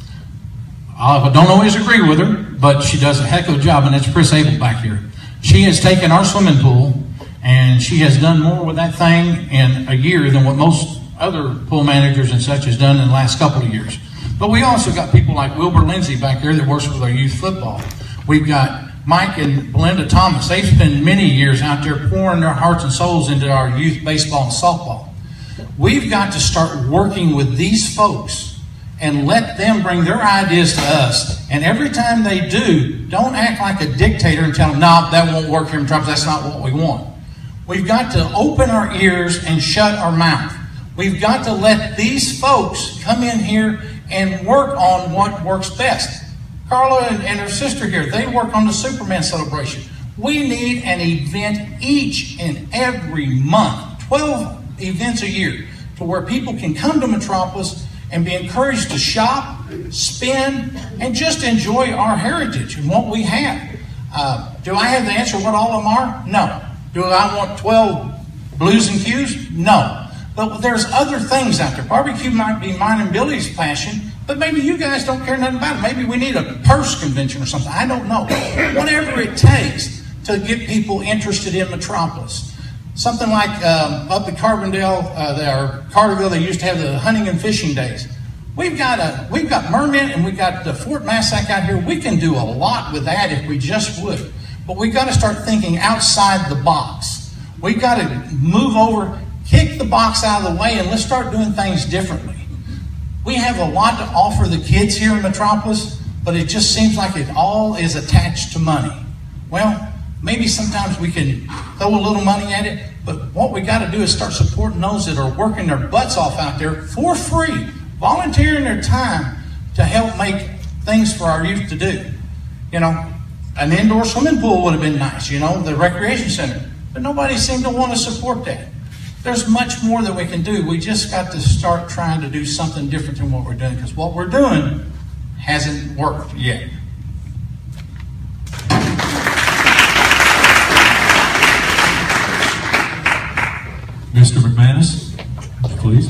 I don't always agree with her, but she does a heck of a job, and that's Chris Abel back here. She has taken our swimming pool, and she has done more with that thing in a year than what most other pool managers and such has done in the last couple of years. But we also got people like Wilbur Lindsay back here that works with our youth football. We've got Mike and Belinda Thomas. They've spent many years out there pouring their hearts and souls into our youth baseball and softball. We've got to start working with these folks and let them bring their ideas to us. And every time they do, don't act like a dictator and tell them, no, that won't work here in Metropolis. That's not what we want. We've got to open our ears and shut our mouth. We've got to let these folks come in here and work on what works best. Carla and, and her sister here, they work on the Superman celebration. We need an event each and every month, twelve events a year, to where people can come to Metropolis and be encouraged to shop, spend, and just enjoy our heritage and what we have. Uh, do I have the answer what all of them are? No. Do I want twelve blues and cues? No. But there's other things out there. Barbecue might be mine and Billy's passion, but maybe you guys don't care nothing about it. Maybe we need a purse convention or something. I don't know. Whatever it takes to get people interested in Metropolis. Something like um, up at Carbondale, uh, there, Carterville, they used to have the hunting and fishing days. We've got a, we've got Merment and we've got the Fort Massac out here. We can do a lot with that if we just would. But we've got to start thinking outside the box. We've got to move over, kick the box out of the way, and let's start doing things differently. We have a lot to offer the kids here in Metropolis, but it just seems like it all is attached to money. Well, maybe sometimes we can throw a little money at it, but what we got to do is start supporting those that are working their butts off out there for free, volunteering their time to help make things for our youth to do. You know, an indoor swimming pool would have been nice, you know, the recreation center, but nobody seemed to want to support that. There's much more that we can do. We just got to start trying to do something different than what we're doing, because what we're doing hasn't worked yet.
Mister McManus, please.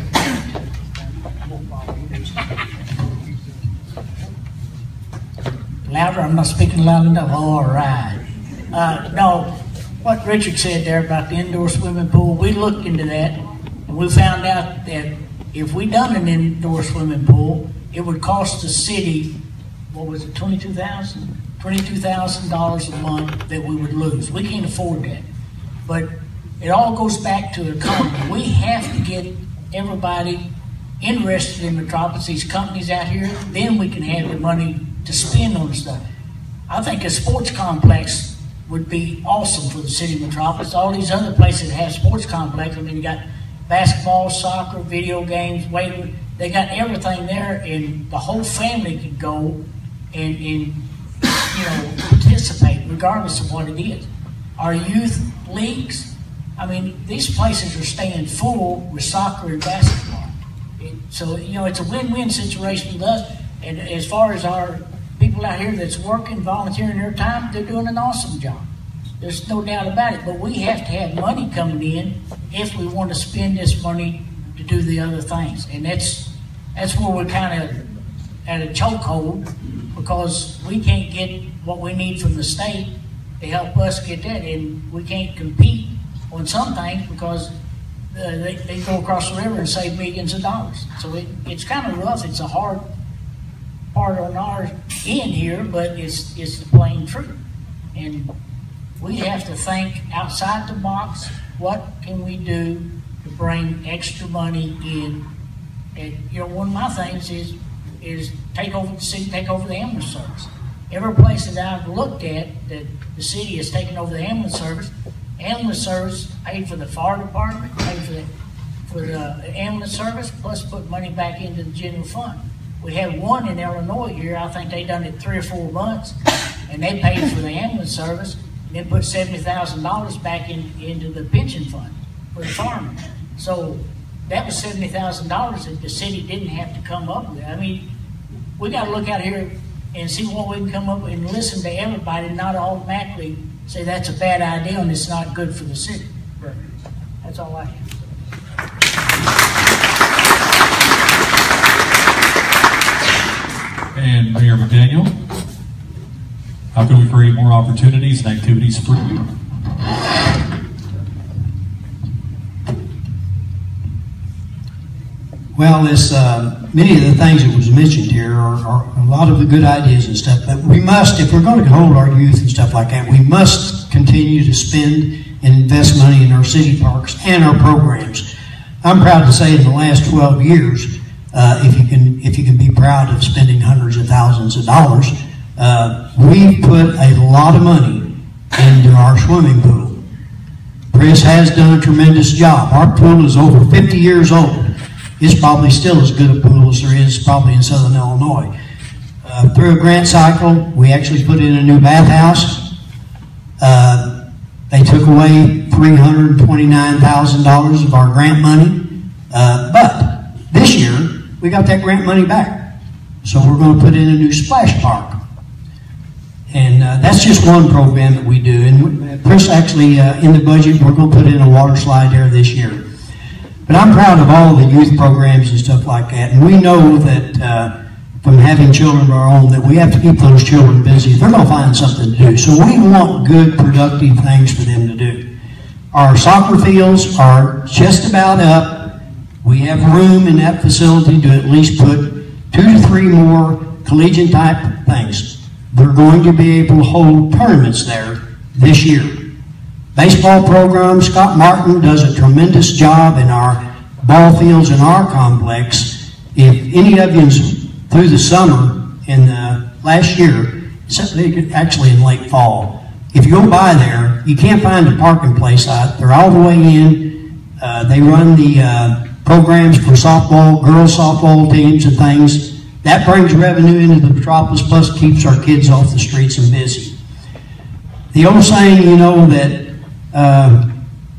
Louder? I'm not speaking loud enough. All right. Uh, no. What Richard said there about the indoor swimming pool, we looked into that, and we found out that if we done an indoor swimming pool, it would cost the city, what was it, twenty-two thousand dollars? twenty-two thousand dollars a month that we would lose. We can't afford that. But it all goes back to the economy. We have to get everybody interested in Metropolis, these companies out here, then we can have the money to spend on stuff. I think a sports complex would be awesome for the city of Metropolis. All these other places that have sports complexes, I mean, you got basketball, soccer, video games, weightlifting. They got everything there, and the whole family could go and, and you know, participate regardless of what it is. Our youth leagues, I mean, these places are staying full with soccer and basketball. It, so, you know, it's a win-win situation with us. And as far as our people out here that's working, volunteering their time, they're doing an awesome job. There's no doubt about it. But we have to have money coming in if we want to spend this money to do the other things. And that's that's where we're kind of at a chokehold, because we can't get what we need from the state to help us get that. And we can't compete on some things because uh, they, they go across the river and save millions of dollars. So it, it's kind of rough. It's a hard part on our end here, but it's, it's the plain truth. And we have to think outside the box. What can we do to bring extra money in? And, you know, one of my things is is take over the city, take over the ambulance service. Every place that I've looked at that the city has taken over the ambulance service, ambulance service, paid for the fire department, paid for the, for the ambulance service, plus put money back into the general fund. We have one in Illinois here, I think they done it three or four months, and they paid for the ambulance service, and then put seventy thousand dollars back in, into the pension fund for the firemen. So that was seventy thousand dollars that the city didn't have to come up with. I mean, we got to look out here and see what we can come up with and listen to everybody, and not automatically say that's a bad idea and it's not good for the city. That's all I have.
And Mayor McDaniel, how can we create more opportunities and activities for you?
Well, it's, uh, many of the things that was mentioned here are, are a lot of the good ideas and stuff, but we must, if we're going to hold our youth and stuff like that, we must continue to spend and invest money in our city parks and our programs. I'm proud to say in the last twelve years, uh, if you can if you can be proud of spending hundreds of thousands of dollars, uh, we've put a lot of money into our swimming pool. Chris has done a tremendous job. Our pool is over fifty years old. It's probably still as good a pool as there is probably in Southern Illinois. Uh, through a grant cycle, we actually put in a new bathhouse. Uh, they took away three hundred twenty-nine thousand dollars of our grant money. Uh, but this year, we got that grant money back. So we're going to put in a new splash park. And uh, that's just one program that we do. And Chris actually, uh, in the budget, we're going to put in a water slide there this year. But I'm proud of all the youth programs and stuff like that. And we know that uh, from having children of our own, that we have to keep those children busy. They're going to find something to do. So we want good, productive things for them to do. Our soccer fields are just about up. We have room in that facility to at least put two to three more collegiate type things. They're going to be able to hold tournaments there this year. Baseball program, Scott Martin does a tremendous job in our ball fields in our complex. If any of you through the summer in the last year, actually in late fall, if you go by there, you can't find a parking place out. They're all the way in. Uh, they run the uh, programs for softball, girls softball teams and things. That brings revenue into the Metropolis, plus keeps our kids off the streets and busy. The old saying, you know, that Uh,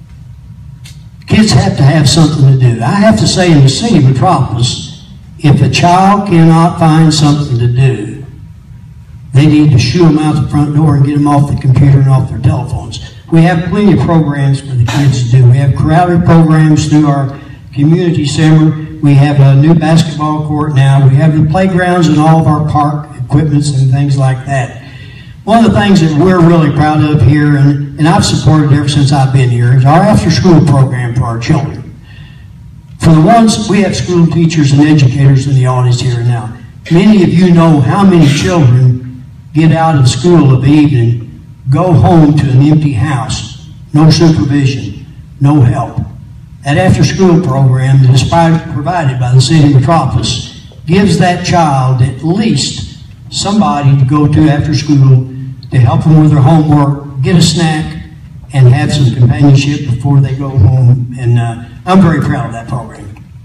kids have to have something to do. I have to say in the city of Metropolis, if a child cannot find something to do, they need to shoo them out the front door and get them off the computer and off their telephones. We have plenty of programs for the kids to do. We have crowded programs through our community center. We have a new basketball court now. We have the playgrounds and all of our park equipments and things like that. One of the things that we're really proud of here, and, and I've supported ever since I've been here, is our after-school program for our children. For the ones, we have school teachers and educators in the audience here now. Many of you know how many children get out of school of the evening, go home to an empty house, no supervision, no help. That after-school program that is provided by the city of Metropolis gives that child at least somebody to go to after school to help them with their homework, get a snack, and have some companionship before they go home. And uh, I'm very proud of that program.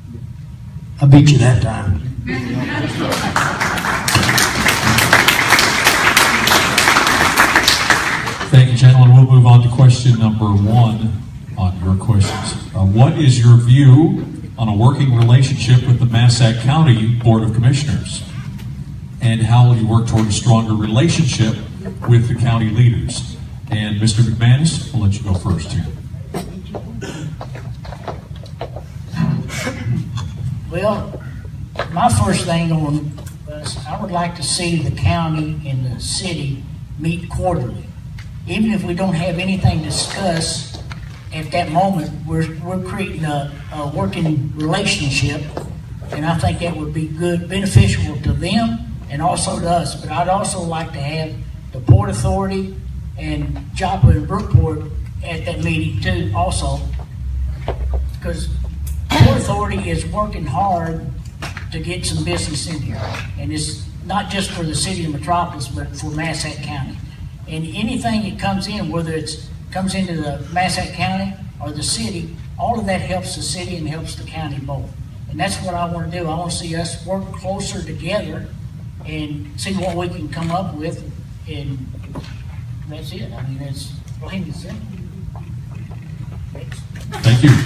I beat you that time.
Thank you, gentlemen. We'll move on to question number one on your questions. Uh, what is your view on a working relationship with the Massac County Board of Commissioners? And how will you work toward a stronger relationship with the county leaders? And Mister McManus, I'll let you go first here.
Well, my first thing on was I would like to see the county and the city meet quarterly. Even if we don't have anything to discuss at that moment, we're, we're creating a, a working relationship, and I think that would be good, beneficial to them and also to us. But I'd also like to have the Port Authority and Joppa and Brookport at that meeting too also, because Port Authority is working hard to get some business in here, and it's not just for the city of Metropolis but for Massac County. And anything that comes in, whether it's comes into the Massac County or the city, all of that helps the city and helps the county both. And that's what I want to do. I want to see us work closer together and see what we can come up with, and that's it. I mean, it's plain and simple.
Thank you.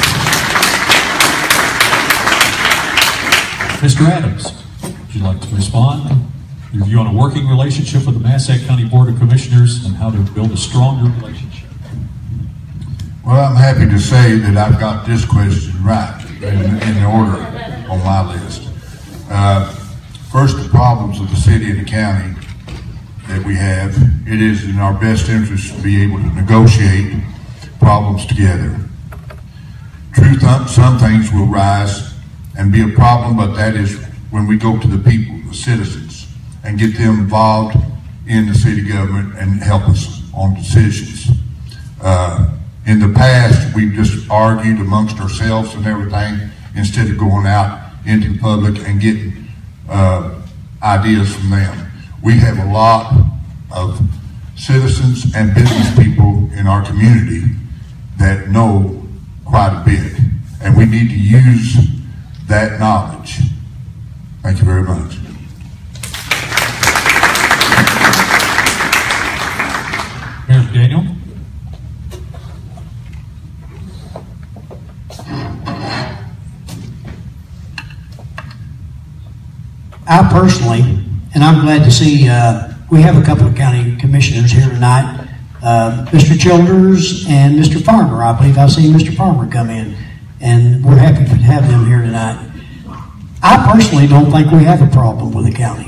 Mister Adams, would you like to respond? Your view on a working relationship with the Massac County Board of Commissioners and how to build a stronger relationship.
Well, I'm happy to say that I've got this question right in, in order on my list. Uh, first, the problems of the city and the county that we have. It is in our best interest to be able to negotiate problems together. True, th some things will rise and be a problem, but that is when we go to the people, the citizens, and get them involved in the city government and help us on decisions. Uh, in the past, we've just argued amongst ourselves and everything instead of going out into the public and getting uh, ideas from them. We have a lot of citizens and business people in our community that know quite a bit, and we need to use that knowledge. Thank you very much.
Mayor McDaniel.
I personally, and I'm glad to see, uh, we have a couple of county commissioners here tonight, uh, Mister Childers and Mister Farmer. I believe I've seen Mister Farmer come in, and we're happy to have them here tonight. I personally don't think we have a problem with the county.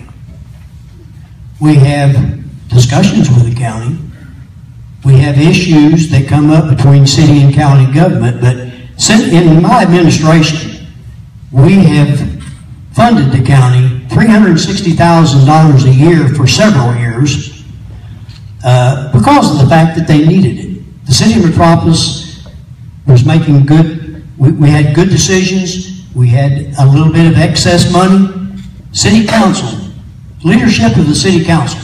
We have discussions with the county. We have issues that come up between city and county government, but in my administration, we have funded the county three hundred sixty thousand dollars a year for several years uh, because of the fact that they needed it. The city of Metropolis was making good, we, we had good decisions, we had a little bit of excess money. City council, leadership of the city council,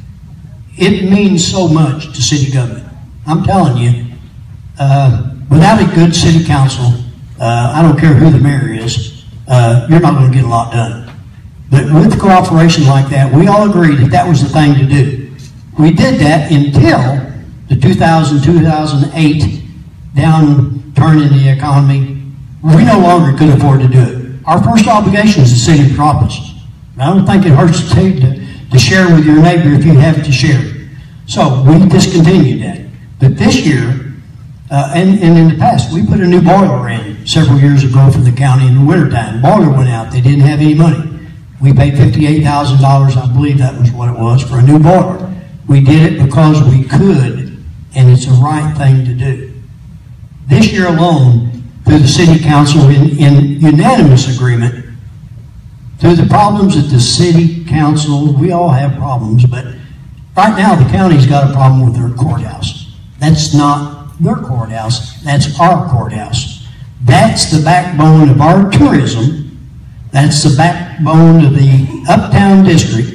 it means so much to city government. I'm telling you, uh, without a good city council, uh, I don't care who the mayor is, Uh, you're not going to get a lot done. But with cooperation like that, we all agreed that that was the thing to do. We did that until the two thousand, two thousand eight downturn in the economy. We no longer could afford to do it. Our first obligation is the city of Metropolis. I don't think it hurts to, to, to share with your neighbor if you have it to share. So we discontinued that. But this year, Uh, and, and in the past, we put a new boiler in several years ago for the county in the wintertime. Boiler went out. They didn't have any money. We paid fifty-eight thousand dollars, I believe that was what it was, for a new boiler. We did it because we could, and it's the right thing to do. This year alone, through the city council in, in unanimous agreement, through the problems at the city council, we all have problems, but right now the county's got a problem with their courthouse. That's not their courthouse, that's our courthouse. That's the backbone of our tourism. That's the backbone of the uptown district.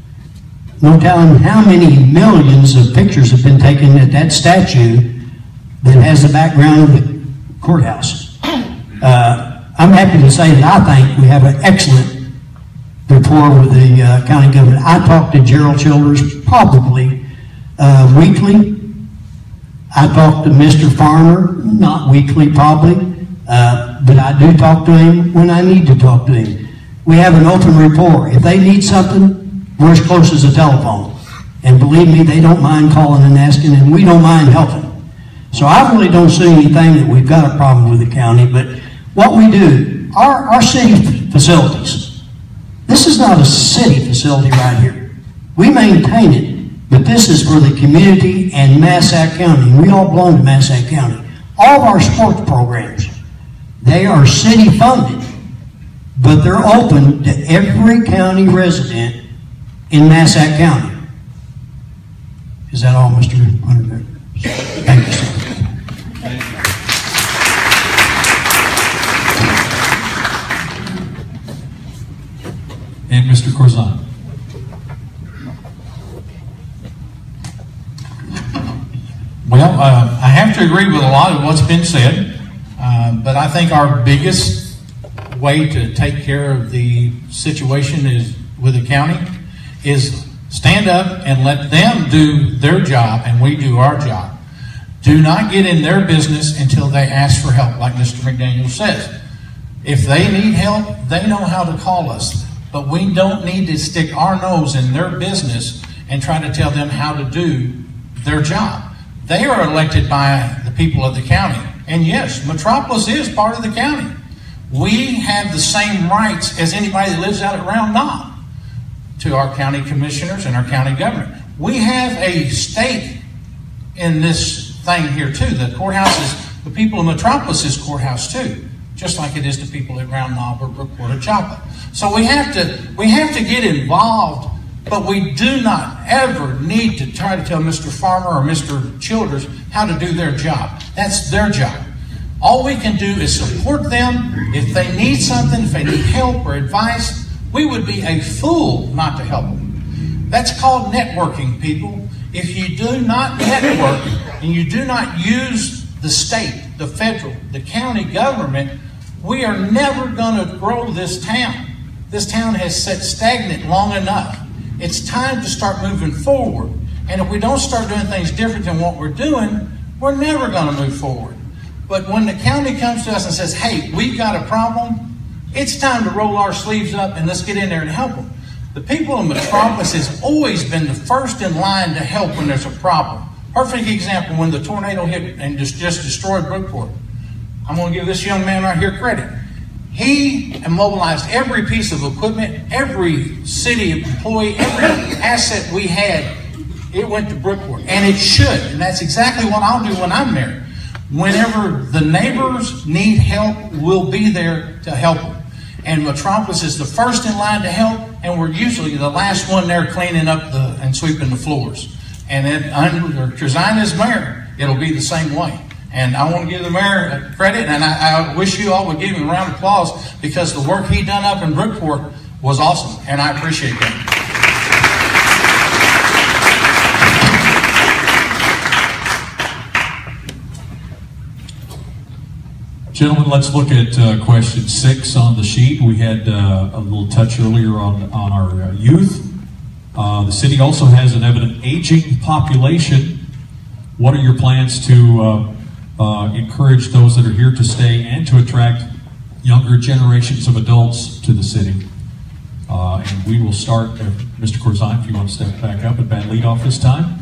No telling how many millions of pictures have been taken at that statue that has the background of the courthouse. Uh, I'm happy to say that I think we have an excellent rapport with the uh, county government. I talk to Gerald Childers probably uh, weekly. I talk to Mister Farmer, not weekly probably, uh, but I do talk to him when I need to talk to him. We have an open rapport. If they need something, we're as close as a telephone. And believe me, they don't mind calling and asking, and we don't mind helping. So I really don't see anything that we've got a problem with the county, but what we do, our, our city facilities, this is not a city facility right here. We maintain it. But this is for the community and Massac County. We all belong to Massac County. All of our sports programs, they are city funded, but they're open to every county resident in Massac County. Is that all, Mister Hunter? Thank you, sir.
And Mister Corzine.
Well, uh, I have to agree with a lot of what's been said, uh, but I think our biggest way to take care of the situation is with the county is stand up and let them do their job and we do our job. Do not get in their business until they ask for help, like Mister McDaniel says. If they need help, they know how to call us. But we don't need to stick our nose in their business and try to tell them how to do their job. They are elected by the people of the county. And yes, Metropolis is part of the county. We have the same rights as anybody that lives out at Round Knob to our county commissioners and our county government. We have a stake in this thing here too. The courthouse is, the people of Metropolis' courthouse too, just like it is the people at Round Knob or Brookport or Chapel. So we have to, we have to get involved, but we do not ever need to try to tell Mister Farmer or Mister Childers how to do their job. That's their job. All we can do is support them. If they need something, if they need help or advice, we would be a fool not to help them. That's called networking, people. If you do not network and you do not use the state, the federal, the county government, we are never going to grow this town. This town has sat stagnant long enough. It's time to start moving forward. And if we don't start doing things different than what we're doing, we're never going to move forward. But when the county comes to us and says, hey, we've got a problem, it's time to roll our sleeves up and let's get in there and help them. The people of Metropolis has always been the first in line to help when there's a problem. Perfect example, when the tornado hit and just, just destroyed Brookport. I'm going to give this young man right here credit. He immobilized every piece of equipment, every city employee, every asset we had. It went to Brookport, and it should, and that's exactly what I'll do when I'm there. Whenever the neighbors need help, we'll be there to help them. And Metropolis is the first in line to help, and we're usually the last one there cleaning up the and sweeping the floors. And then under Corzine as mayor, it'll be the same way. And I want to give the mayor credit, and I, I wish you all would give him a round of applause because the work he done up in Brookport was awesome, and I appreciate that.
Gentlemen, let's look at uh, question six on the sheet. We had uh, a little touch earlier on, on our uh, youth. Uh, the city also has an evident aging population. What are your plans to uh, uh, encourage those that are here to stay and to attract younger generations of adults to the city? Uh, and we will start, uh, Mister Corzine, if you want to step back up and bat lead off this time.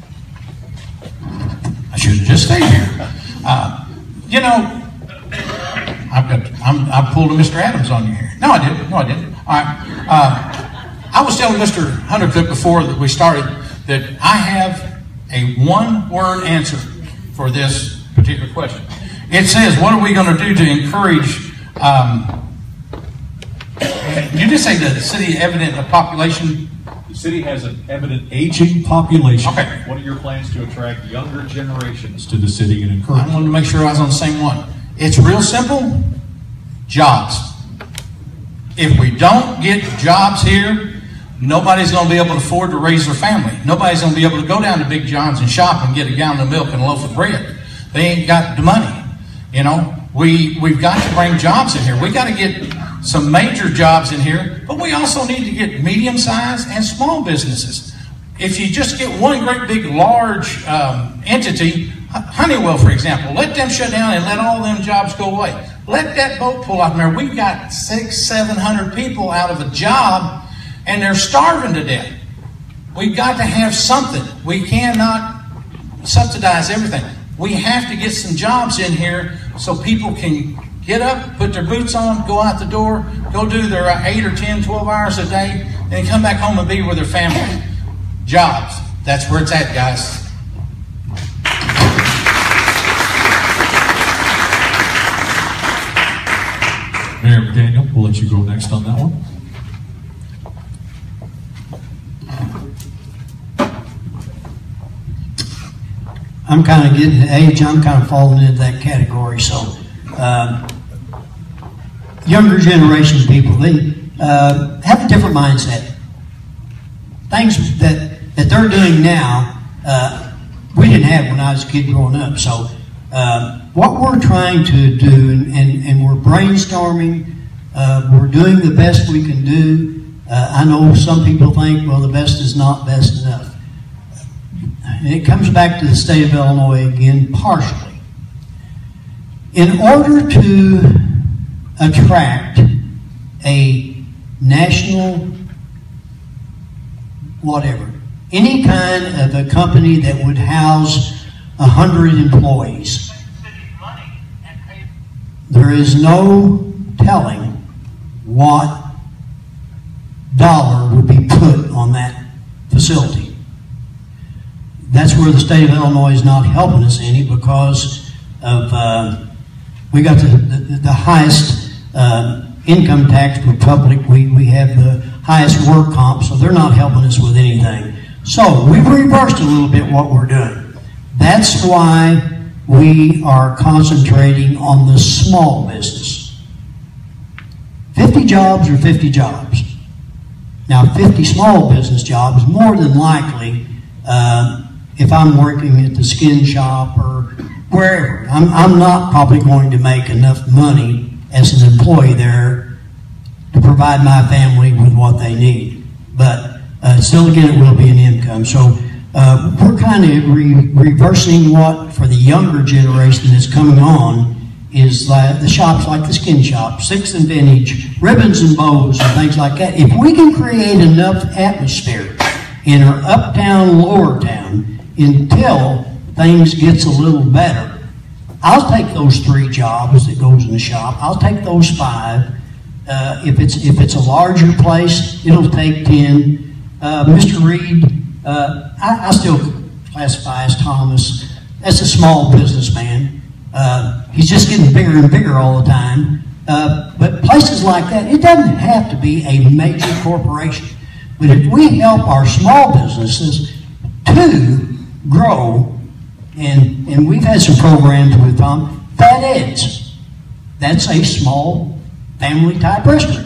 I should have just stayed here. Uh, you know, I've got, I'm, I pulled a Mister Adams on you here. No, I didn't. No, I didn't. All right. Uh, I was telling Mister Huntercook before that we started that I have a one-word answer for this particular question. It says, what are we going to do to encourage, um, you just say the city evident of population?
The city has an evident aging population.
Okay.
What are your plans to attract younger generations to the city and encourage?
I wanted to make sure I was on the same one. It's real simple. Jobs. If we don't get jobs here, nobody's going to be able to afford to raise their family. Nobody's going to be able to go down to Big John's and shop and get a gallon of milk and a loaf of bread. They ain't got the money. You know, we, we've got to bring jobs in here. We got to get some major jobs in here, but we also need to get medium-sized and small businesses. If you just get one great big large um, entity, Honeywell, for example, let them shut down and let all them jobs go away. Let that boat pull out there. We've got six, seven hundred people out of a job, and they're starving to death. We've got to have something. We cannot subsidize everything. We have to get some jobs in here so people can get up, put their boots on, go out the door, go do their eight or ten, twelve hours a day, and come back home and be with their family. Jobs. That's where it's at, guys.
Mayor McDaniel, we'll let you go next on that one.
I'm kind of getting to age, I'm kind of falling into that category. So, um, younger generation people, they uh, have a different mindset. Things that, that they're doing now, uh, we didn't have when I was a kid growing up. So uh, what we're trying to do, and, and, and we're brainstorming, uh, we're doing the best we can do. Uh, I know some people think, well, the best is not best enough. And it comes back to the state of Illinois again, partially. In order to attract a national, whatever, any kind of a company that would house a hundred employees, there is no telling what dollar would be put on that facility. That's where the state of Illinois is not helping us any, because of uh, we got the, the, the highest uh, income tax for public. We, we have the highest work comp, so they're not helping us with anything. So we've reversed a little bit what we're doing. That's why we are concentrating on the small business. fifty jobs are fifty jobs. Now, fifty small business jobs, more than likely, uh, if I'm working at the skin shop or wherever, I'm, I'm not probably going to make enough money as an employee there to provide my family with what they need. But uh, still, again, it will be an income. So uh, we're kind of re reversing what, for the younger generation that's coming on, is like the shops like the skin shop, Sixth and Vintage, ribbons and bows and things like that. If we can create enough atmosphere in our uptown, lower town, until things gets a little better, I'll take those three jobs that goes in the shop. I'll take those five. Uh, if it's if it's a larger place, it'll take ten. Uh, Mister Reed, uh, I, I still classify as Thomas. That's a small businessman. Uh, he's just getting bigger and bigger all the time. Uh, but places like that, it doesn't have to be a major corporation. But if we help our small businesses to grow, and, and we've had some programs with Tom, Fat Ed's. That's a small family type restaurant.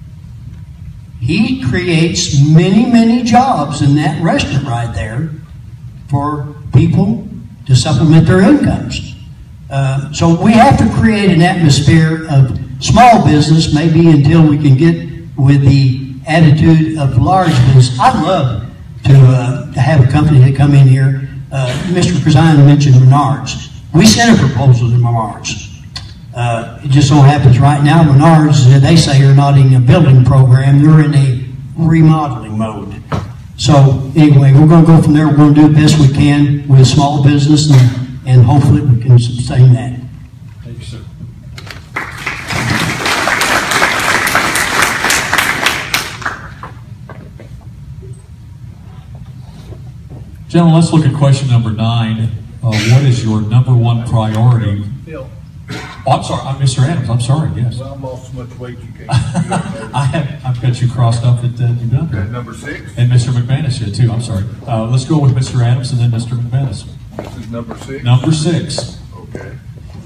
He creates many, many jobs in that restaurant right there for people to supplement their incomes. Uh, so we have to create an atmosphere of small business, maybe until we can get with the attitude of large business. I'd love to, uh, to have a company that come in here. Uh, Mister Corzine mentioned Menards. We sent a proposal to Menards. Uh, it just so happens right now Menards, they say, are not in a building program. They're in a remodeling mode. So anyway, we're going to go from there. We're going to do the best we can with small business, and, and hopefully we can sustain that.
Thank you, sir. Gentlemen, let's look at question number nine. Uh, what is your number one priority?
Bill.
Oh, I'm sorry, I'm Mister Adams. I'm sorry, yes.
Well, I lost so much weight you can't.
I have, I've got you crossed up at uh, you've done
Okay,
that.
number six.
And Mister McManus here too, I'm sorry. Uh, let's go with Mister Adams and then Mister McManus.
This is number six.
Number six.
Okay.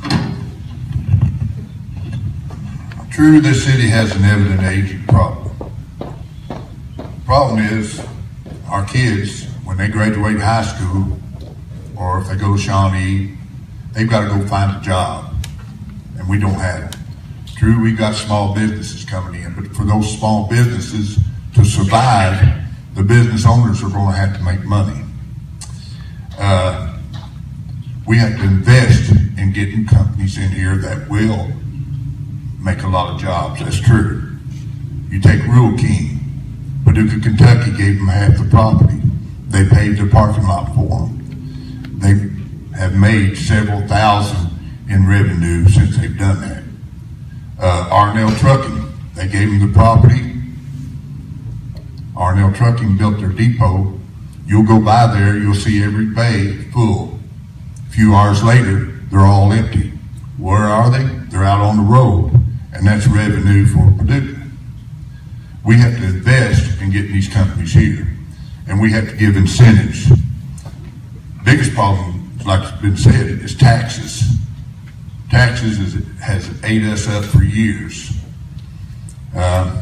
True, this city has an evident aging problem. Problem is, our kids, when they graduate high school, or if they go to Shawnee, they've got to go find a job, and we don't have it. True, we've got small businesses coming in, but for those small businesses to survive, the business owners are going to have to make money. Uh, we have to invest in getting companies in here that will make a lot of jobs. That's true. You take Rural King, Paducah, Kentucky gave them half the property. They paved their parking lot for them. They have made several thousand in revenue since they've done that. Uh, Arnell Trucking, they gave them the property. Arnell Trucking built their depot. You'll go by there, you'll see every bay full. A few hours later, they're all empty. Where are they? They're out on the road, and that's revenue for Paducah. We have to invest in getting these companies here, and we have to give incentives. Biggest problem, like it's been said, is taxes. Taxes is, has ate us up for years. Uh,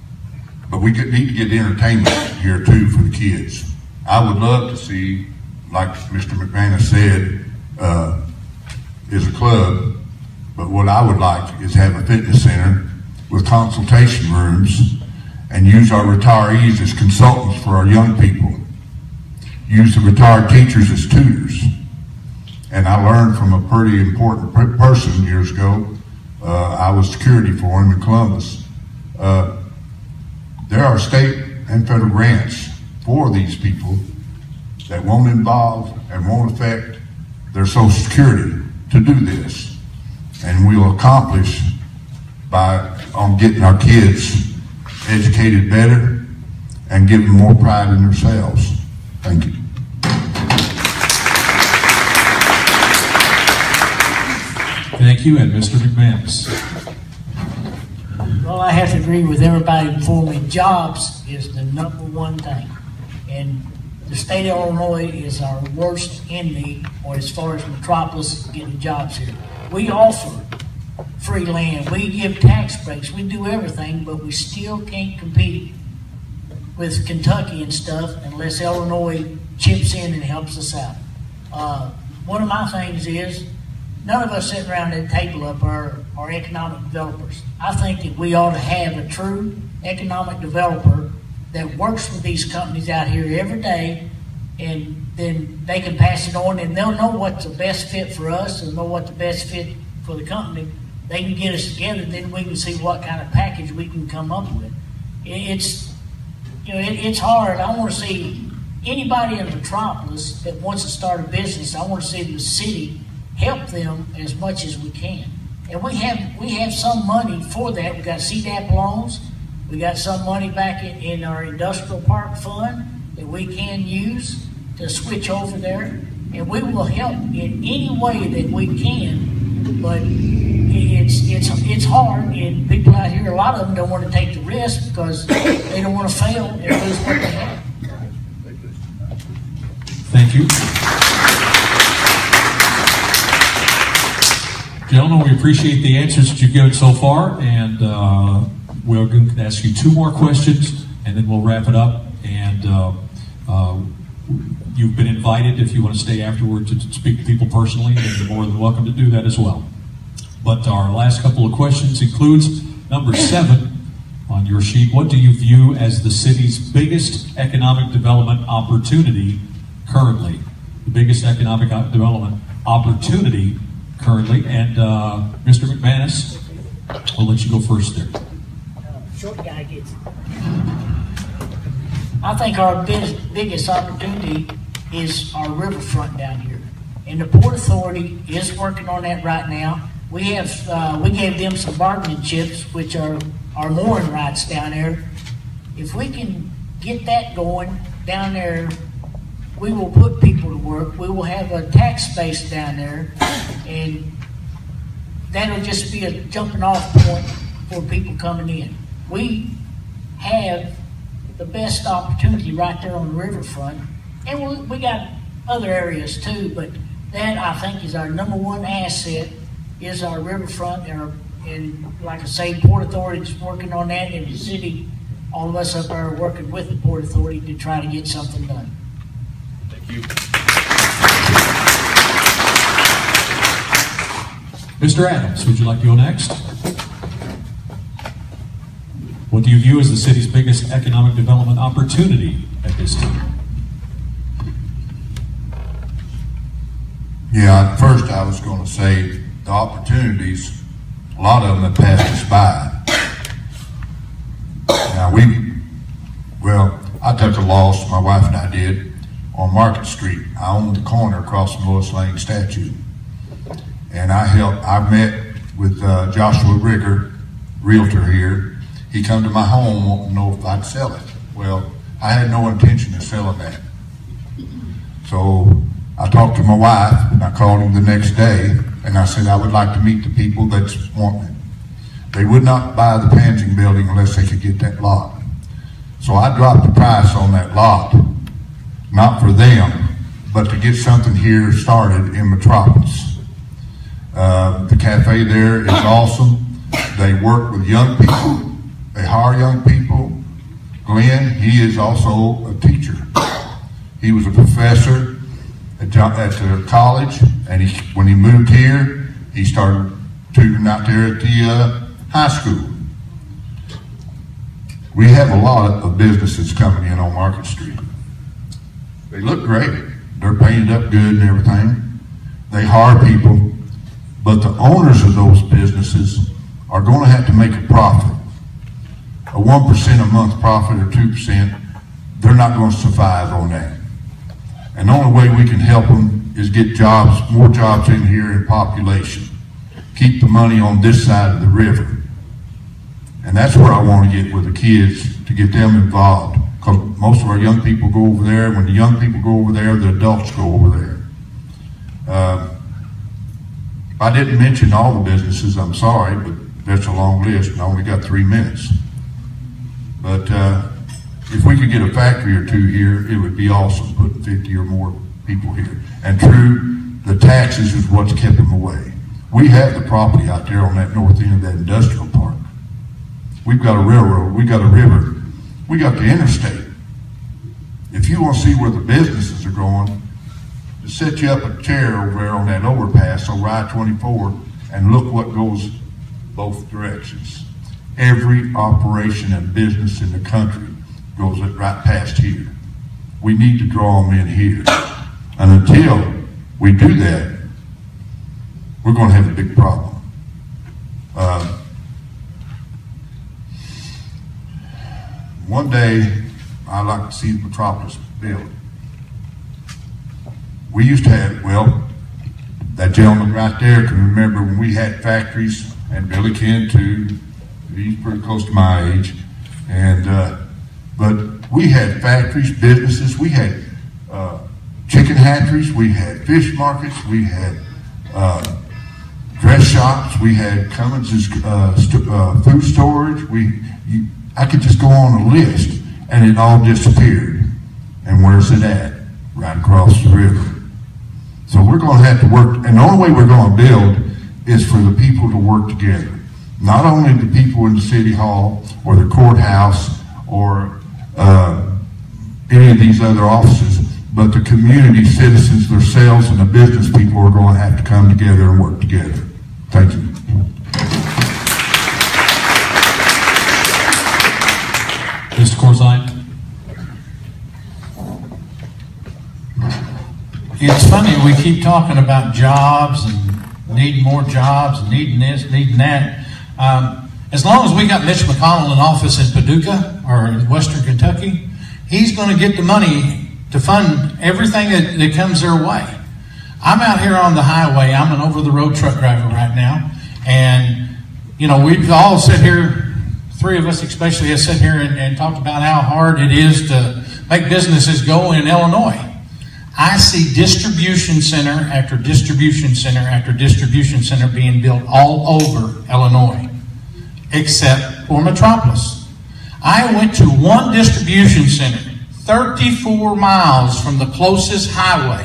but we could, need to get entertainment here too for the kids. I would love to see like Mister McManus said, uh, is a club, but what I would like is have a fitness center with consultation rooms and use our retirees as consultants for our young people. Use the retired teachers as tutors. And I learned from a pretty important per person years ago. Uh, I was security for him in Columbus. Uh, there are state and federal grants for these people that won't involve and won't affect their Social Security to do this. And we'll accomplish by on getting our kids educated better and give them more pride in themselves. Thank you.
Thank you, and Mister McManus.
Well, I have to agree with everybody before me. Jobs is the number one thing. And the state of Illinois is our worst enemy, or as far as Metropolis getting jobs here. We offer free land, we give tax breaks, we do everything, but we still can't compete with Kentucky and stuff unless Illinois chips in and helps us out. Uh, one of my things is, none of us sitting around that table up are, are economic developers. I think that we ought to have a true economic developer that works with these companies out here every day, and then they can pass it on, and they'll know what's the best fit for us and know what the best fit for the company. They can get us together, and then we can see what kind of package we can come up with. It's, you know, it, it's hard. I want to see anybody in Metropolis that wants to start a business. I want to see the city help them as much as we can. And we have we have some money for that. We got C D A P loans. We got some money back in, in our industrial park fund that we can use to switch over there. And we will help in any way that we can. But it's it's it's hard, and people out here, a lot of them don't want to take the risk because they don't want to fail and lose what they have.
Thank you. Gentlemen, we appreciate the answers that you've given so far, and uh, we're going to ask you two more questions, and then we'll wrap it up. And uh, uh, you've been invited, if you want to stay afterward, to, to speak to people personally, then you're more than welcome to do that as well. But our last couple of questions includes number seven on your sheet. What do you view as the city's biggest economic development opportunity currently? The biggest economic development opportunity currently, and uh, Mister McManus, we'll let you go first there.
Uh, short guy gets it. I think our big, biggest opportunity is our riverfront down here, and the Port Authority is working on that right now. We have uh, we gave them some bargaining chips, which are our mooring rights down there. If we can get that going down there, we will put people to work. We will have a tax base down there, and that'll just be a jumping off point for people coming in. We have the best opportunity right there on the riverfront, and we, we got other areas too, but that I think is our number one asset is our riverfront, and, our, and like I say, Port Authority is working on that, and the city, all of us up there are working with the Port Authority to try to get something done.
Thank you. Mister Adams, would you like to go next? What do you view as the city's biggest economic development opportunity at this time?
Yeah, at first I was going to say the opportunities, a lot of them have passed us by. Now we, well, I took a loss, my wife and I did, on Market Street. I owned the corner across from Lois Lane statue. And I helped, I met with uh, Joshua Rigger, realtor here. He come to my home wanting to know if I'd sell it. Well, I had no intention of selling that. So I talked to my wife, and I called him the next day, and I said I would like to meet the people that's wanting it. They would not buy the Pansing building unless they could get that lot. So I dropped the price on that lot, not for them, but to get something here started in Metropolis. Uh, the cafe there is awesome. They work with young people. They hire young people. Glenn, he is also a teacher. He was a professor. at, at the college, and he, when he moved here, he started tutoring out there at the uh, high school. We have a lot of businesses coming in on Market Street. They look great. They're painted up good and everything. They hire people, but the owners of those businesses are going to have to make a profit. A one percent a month profit or two percent, they're not going to survive on that. And the only way we can help them is get jobs, more jobs in here in population. Keep the money on this side of the river. And that's where I want to get with the kids, to get them involved. Because most of our young people go over there. When the young people go over there, the adults go over there. Uh, I didn't mention all the businesses, I'm sorry, but that's a long list, and I only got three minutes. But uh, if we could get a factory or two here, it would be awesome, putting fifty or more people here. And true, the taxes is what's kept them away. We have the property out there on that north end of that industrial park. We've got a railroad, we got a river, we got the interstate. If you want to see where the businesses are going, just set you up a chair over there on that overpass over I twenty-four and look what goes both directions. Every operation and business in the country goes right past here. We need to draw them in here. And until we do that, we're going to have a big problem. Uh, one day, I'd like to see the Metropolis built. We used to have, well, that gentleman right there can remember when we had factories, and Billy can too. He's pretty close to my age. And, uh, but we had factories, businesses, we had uh, chicken hatcheries, we had fish markets, we had uh, dress shops, we had Cummins' uh, st uh, food storage. We, you, I could just go on a list, and it all disappeared. And where's it at? Right across the river. So we're going to have to work, and the only way we're going to build is for the people to work together. Not only the people in the city hall or the courthouse or uh, any of these other offices, but the community citizens themselves and the business people are going to have to come together and work together. Thank you.
Mister Corzine.
It's funny, we keep talking about jobs and needing more jobs and needing this, needing that. Um, as long as we got Mitch McConnell in office in Paducah or in Western Kentucky, he's going to get the money to fund everything that, that comes their way. I'm out here on the highway. I'm an over-the-road truck driver right now. And, you know, we've all sit here, three of us especially, have sat here and, and talked about how hard it is to make businesses go in Illinois. I see distribution center after distribution center after distribution center being built all over Illinois, except for Metropolis. I went to one distribution center, thirty-four miles from the closest highway.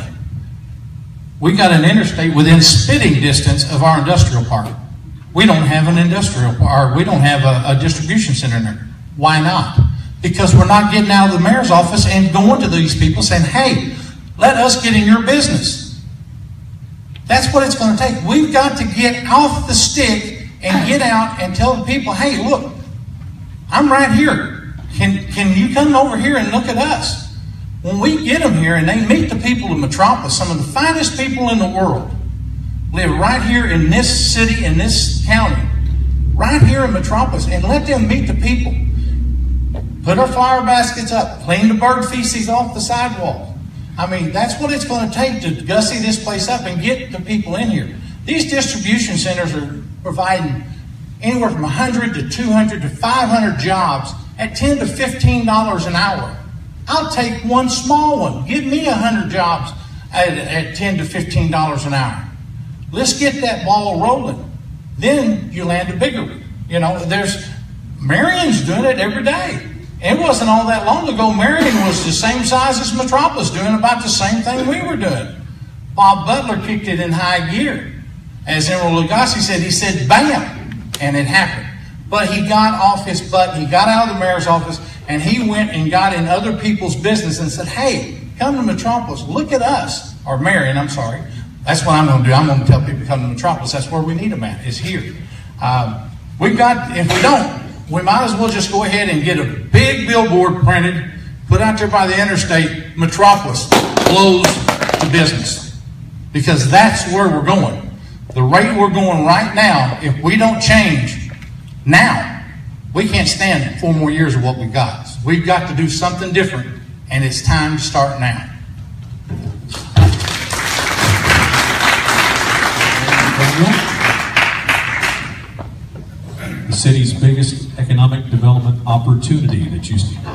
We got an interstate within spitting distance of our industrial park. We don't have an industrial park, we don't have a, a distribution center there. Why not? Because we're not getting out of the mayor's office and going to these people saying, hey, let us get in your business. That's what it's going to take. We've got to get off the stick and get out and tell the people, hey, look, I'm right here. Can, can you come over here and look at us? When we get them here and they meet the people of Metropolis, some of the finest people in the world live right here in this city, in this county, right here in Metropolis, and let them meet the people. Put our flower baskets up, clean the bird feces off the sidewalk. I mean, that's what it's going to take to gussy this place up and get the people in here. These distribution centers are providing anywhere from one hundred to two hundred to five hundred jobs at ten to fifteen dollars an hour. I'll take one small one. Give me one hundred jobs at, at ten to fifteen dollars an hour. Let's get that ball rolling. Then you land a bigger one. You know, there's, Marion's doing it every day. It wasn't all that long ago. Marion was the same size as Metropolis, doing about the same thing we were doing. Bob Butler kicked it in high gear. As Emerald Lagasse said, he said, bam, and it happened. But he got off his butt, he got out of the mayor's office, and he went and got in other people's business and said, hey, Come to Metropolis. Look at us. Or Marion, I'm sorry. That's what I'm going to do. I'm going to tell people to come to Metropolis. That's where we need them at, is here. Um, we've got, if we don't, we might as well just go ahead and get a big billboard printed, put out there by the interstate, Metropolis, closed to business. Because that's where we're going. The rate we're going right now, if we don't change now, we can't stand four more years of what we've got. We've got to do something different, and it's time to start now.
The city's biggest economic development opportunity that you see.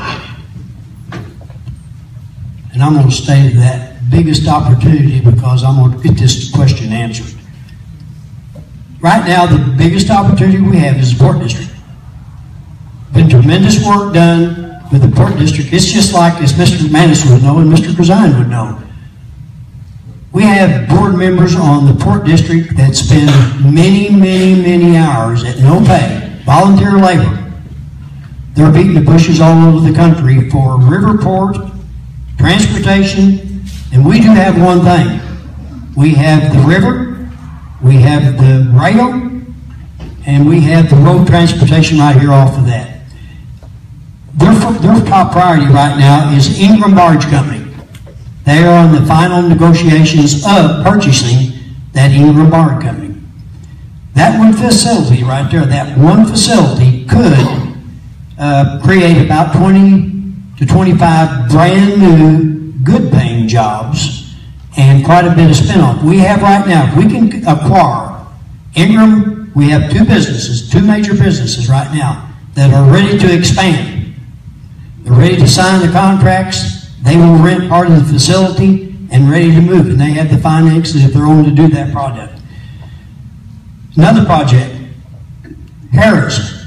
And I'm going to stay to that biggest opportunity because I'm going to get this question answered. Right now, the biggest opportunity we have is the Port District. Been tremendous work done with the Port District. It's just like, as Mister McManus would know and Mister Corzine would know. We have board members on the Port District that spend many, many, many hours at no pay, volunteer labor. They're beating the bushes all over the country for Riverport, transportation, and we do have one thing. We have the river, we have the rail, and we have the road transportation right here off of that. Their, their top priority right now is Ingram Barge Company. They are on the final negotiations of purchasing that Ingram Barge Company. That one facility right there, that one facility could uh, create about twenty to twenty-five brand new, good paying jobs and quite a bit of spin-off. We have right now, if we can acquire Ingram, we have two businesses, two major businesses right now that are ready to expand. They're ready to sign the contracts. They will rent part of the facility and ready to move, and they have the finances if they're on to do that project. Another project, Harris.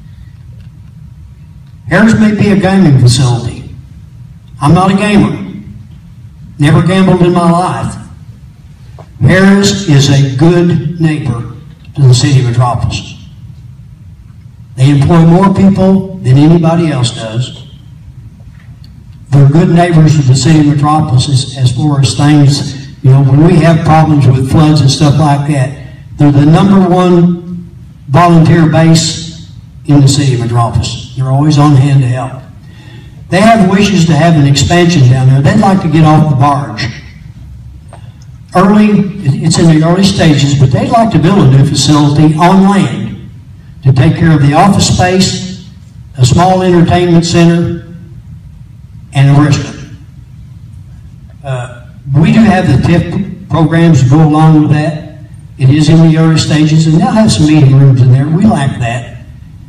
Harris may be a gaming facility. I'm not a gamer. Never gambled in my life. Harris is a good neighbor to the city of Metropolis. They employ more people than anybody else does. They're good neighbors to the city of Metropolis as, as far as things, you know, when we have problems with floods and stuff like that, they're the number one volunteer base in the city of Metropolis. They're always on hand to help. They have wishes to have an expansion down there. They'd like to get off the barge. Early, it's in the early stages, but they'd like to build a new facility on land to take care of the office space, a small entertainment center, and a restaurant. Uh, we do have the T I F programs to go along with that. It is in the early stages, and they'll have some meeting rooms in there. We like that.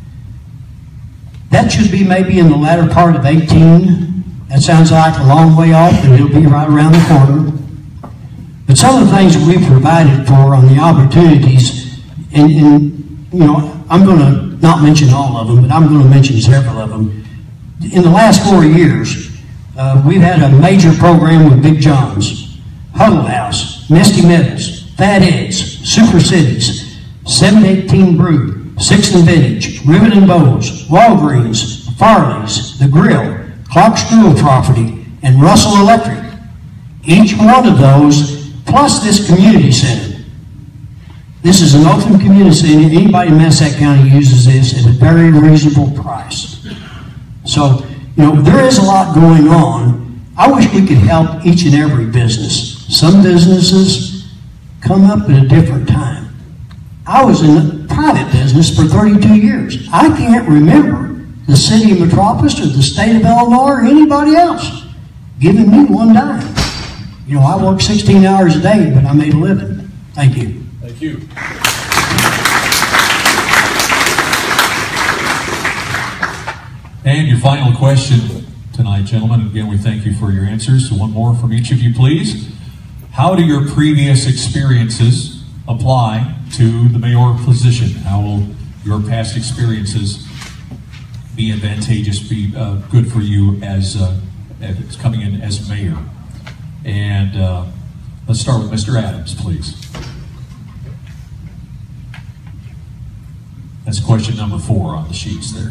That should be maybe in the latter part of eighteen. That sounds like a long way off, but it'll be right around the corner. But some of the things that we've provided for on the opportunities, and, and you know, I'm going to not mention all of them, but I'm going to mention several of them. In the last four years, uh, we've had a major program with Big John's, Huddle House, Misty Meadows, Fat Ed's, Super Cities, seven eighteen Brew, Sixth and Vintage, Rivet and Bows, Walgreens, Farley's, The Grill, Clark School Property, and Russell Electric. Each one of those, plus this community center. This is an open community center. Anybody in Massac County uses this at a very reasonable price. So, you know, there is a lot going on. I wish we could help each and every business. Some businesses come up at a different time. I was in the private business for thirty-two years. I can't remember the city of Metropolis or the state of Illinois or anybody else giving me one dime. You know, I work sixteen hours a day, but I made a living. Thank you.
Thank you. And your final question tonight, gentlemen. Again, we thank you for your answers. So one more from each of you, please. How do your previous experiences apply to the mayoral position? How will your past experiences be advantageous, be uh, good for you as, uh, as coming in as mayor? And uh, let's start with Mister Adams, please. That's question number four on the sheets there.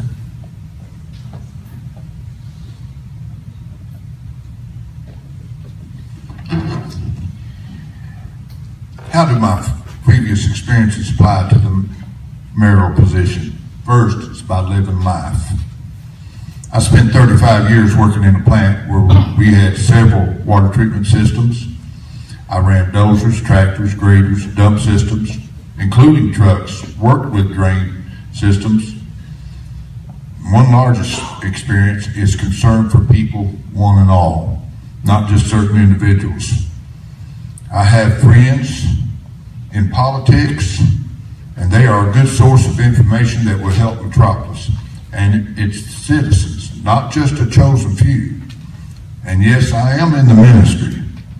how do my previous experiences apply to the mayoral position? First, it's about living life. I spent thirty-five years working in a plant where we had several water treatment systems. I ran dozers, tractors, graders, dump systems, including trucks, worked with drain systems. One largest experience is concern for people, one and all, not just certain individuals. I have friends in politics, and they are a good source of information that will help Metropolis and its citizens, not just a chosen few. And yes, I am in the ministry.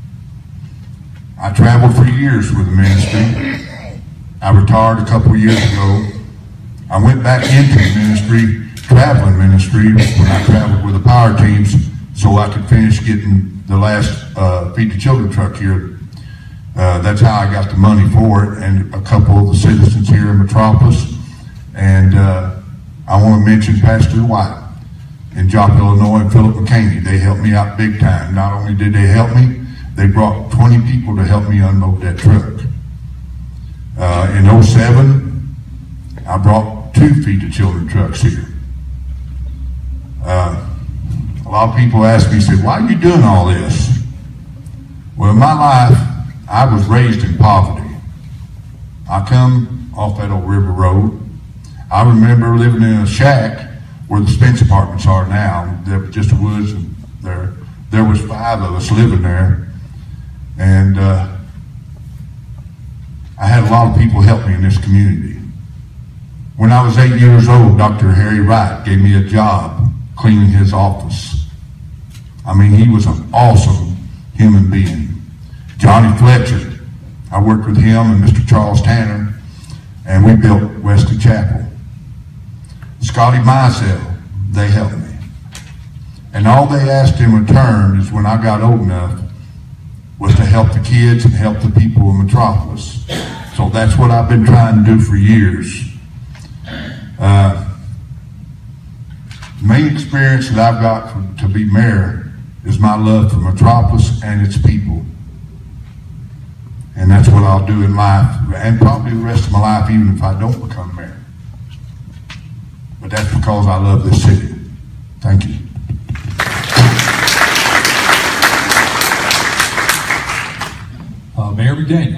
I traveled for years with the ministry. I retired a couple of years ago. I went back into the ministry, traveling ministry, when I traveled with the power teams so I could finish getting the last uh, Feed the Children truck here. Uh, that's how I got the money for it, and a couple of the citizens here in Metropolis. And uh, I want to mention Pastor White in Joplin, Illinois, and Philip McCaney. They helped me out big time. Not only did they help me, they brought twenty people to help me unload that truck. Uh, in oh seven, I brought two Feed the Children trucks here. Uh, a lot of people ask me, say, why are you doing all this? Well, in my life, I was raised in poverty. I come off that old River Road. I remember living in a shack where the Spence apartments are now. There was just woods, and there, there was five of us living there. And uh, I had a lot of people help me in this community. When I was eight years old, Doctor Harry Wright gave me a job cleaning his office. I mean, he was an awesome human being. Johnny Fletcher, I worked with him and Mister Charles Tanner, and we built Wesley Chapel. Scotty Mizell, they helped me. And all they asked in return is, when I got old enough, was to help the kids and help the people in Metropolis. So that's what I've been trying to do for years. Uh, the main experience that I've got for, to be mayor is my love for Metropolis and its people. And that's what I'll do in life, and probably the rest of my life, even if I don't become mayor. But that's because I love this city. Thank you.
Uh, Mayor McDaniel.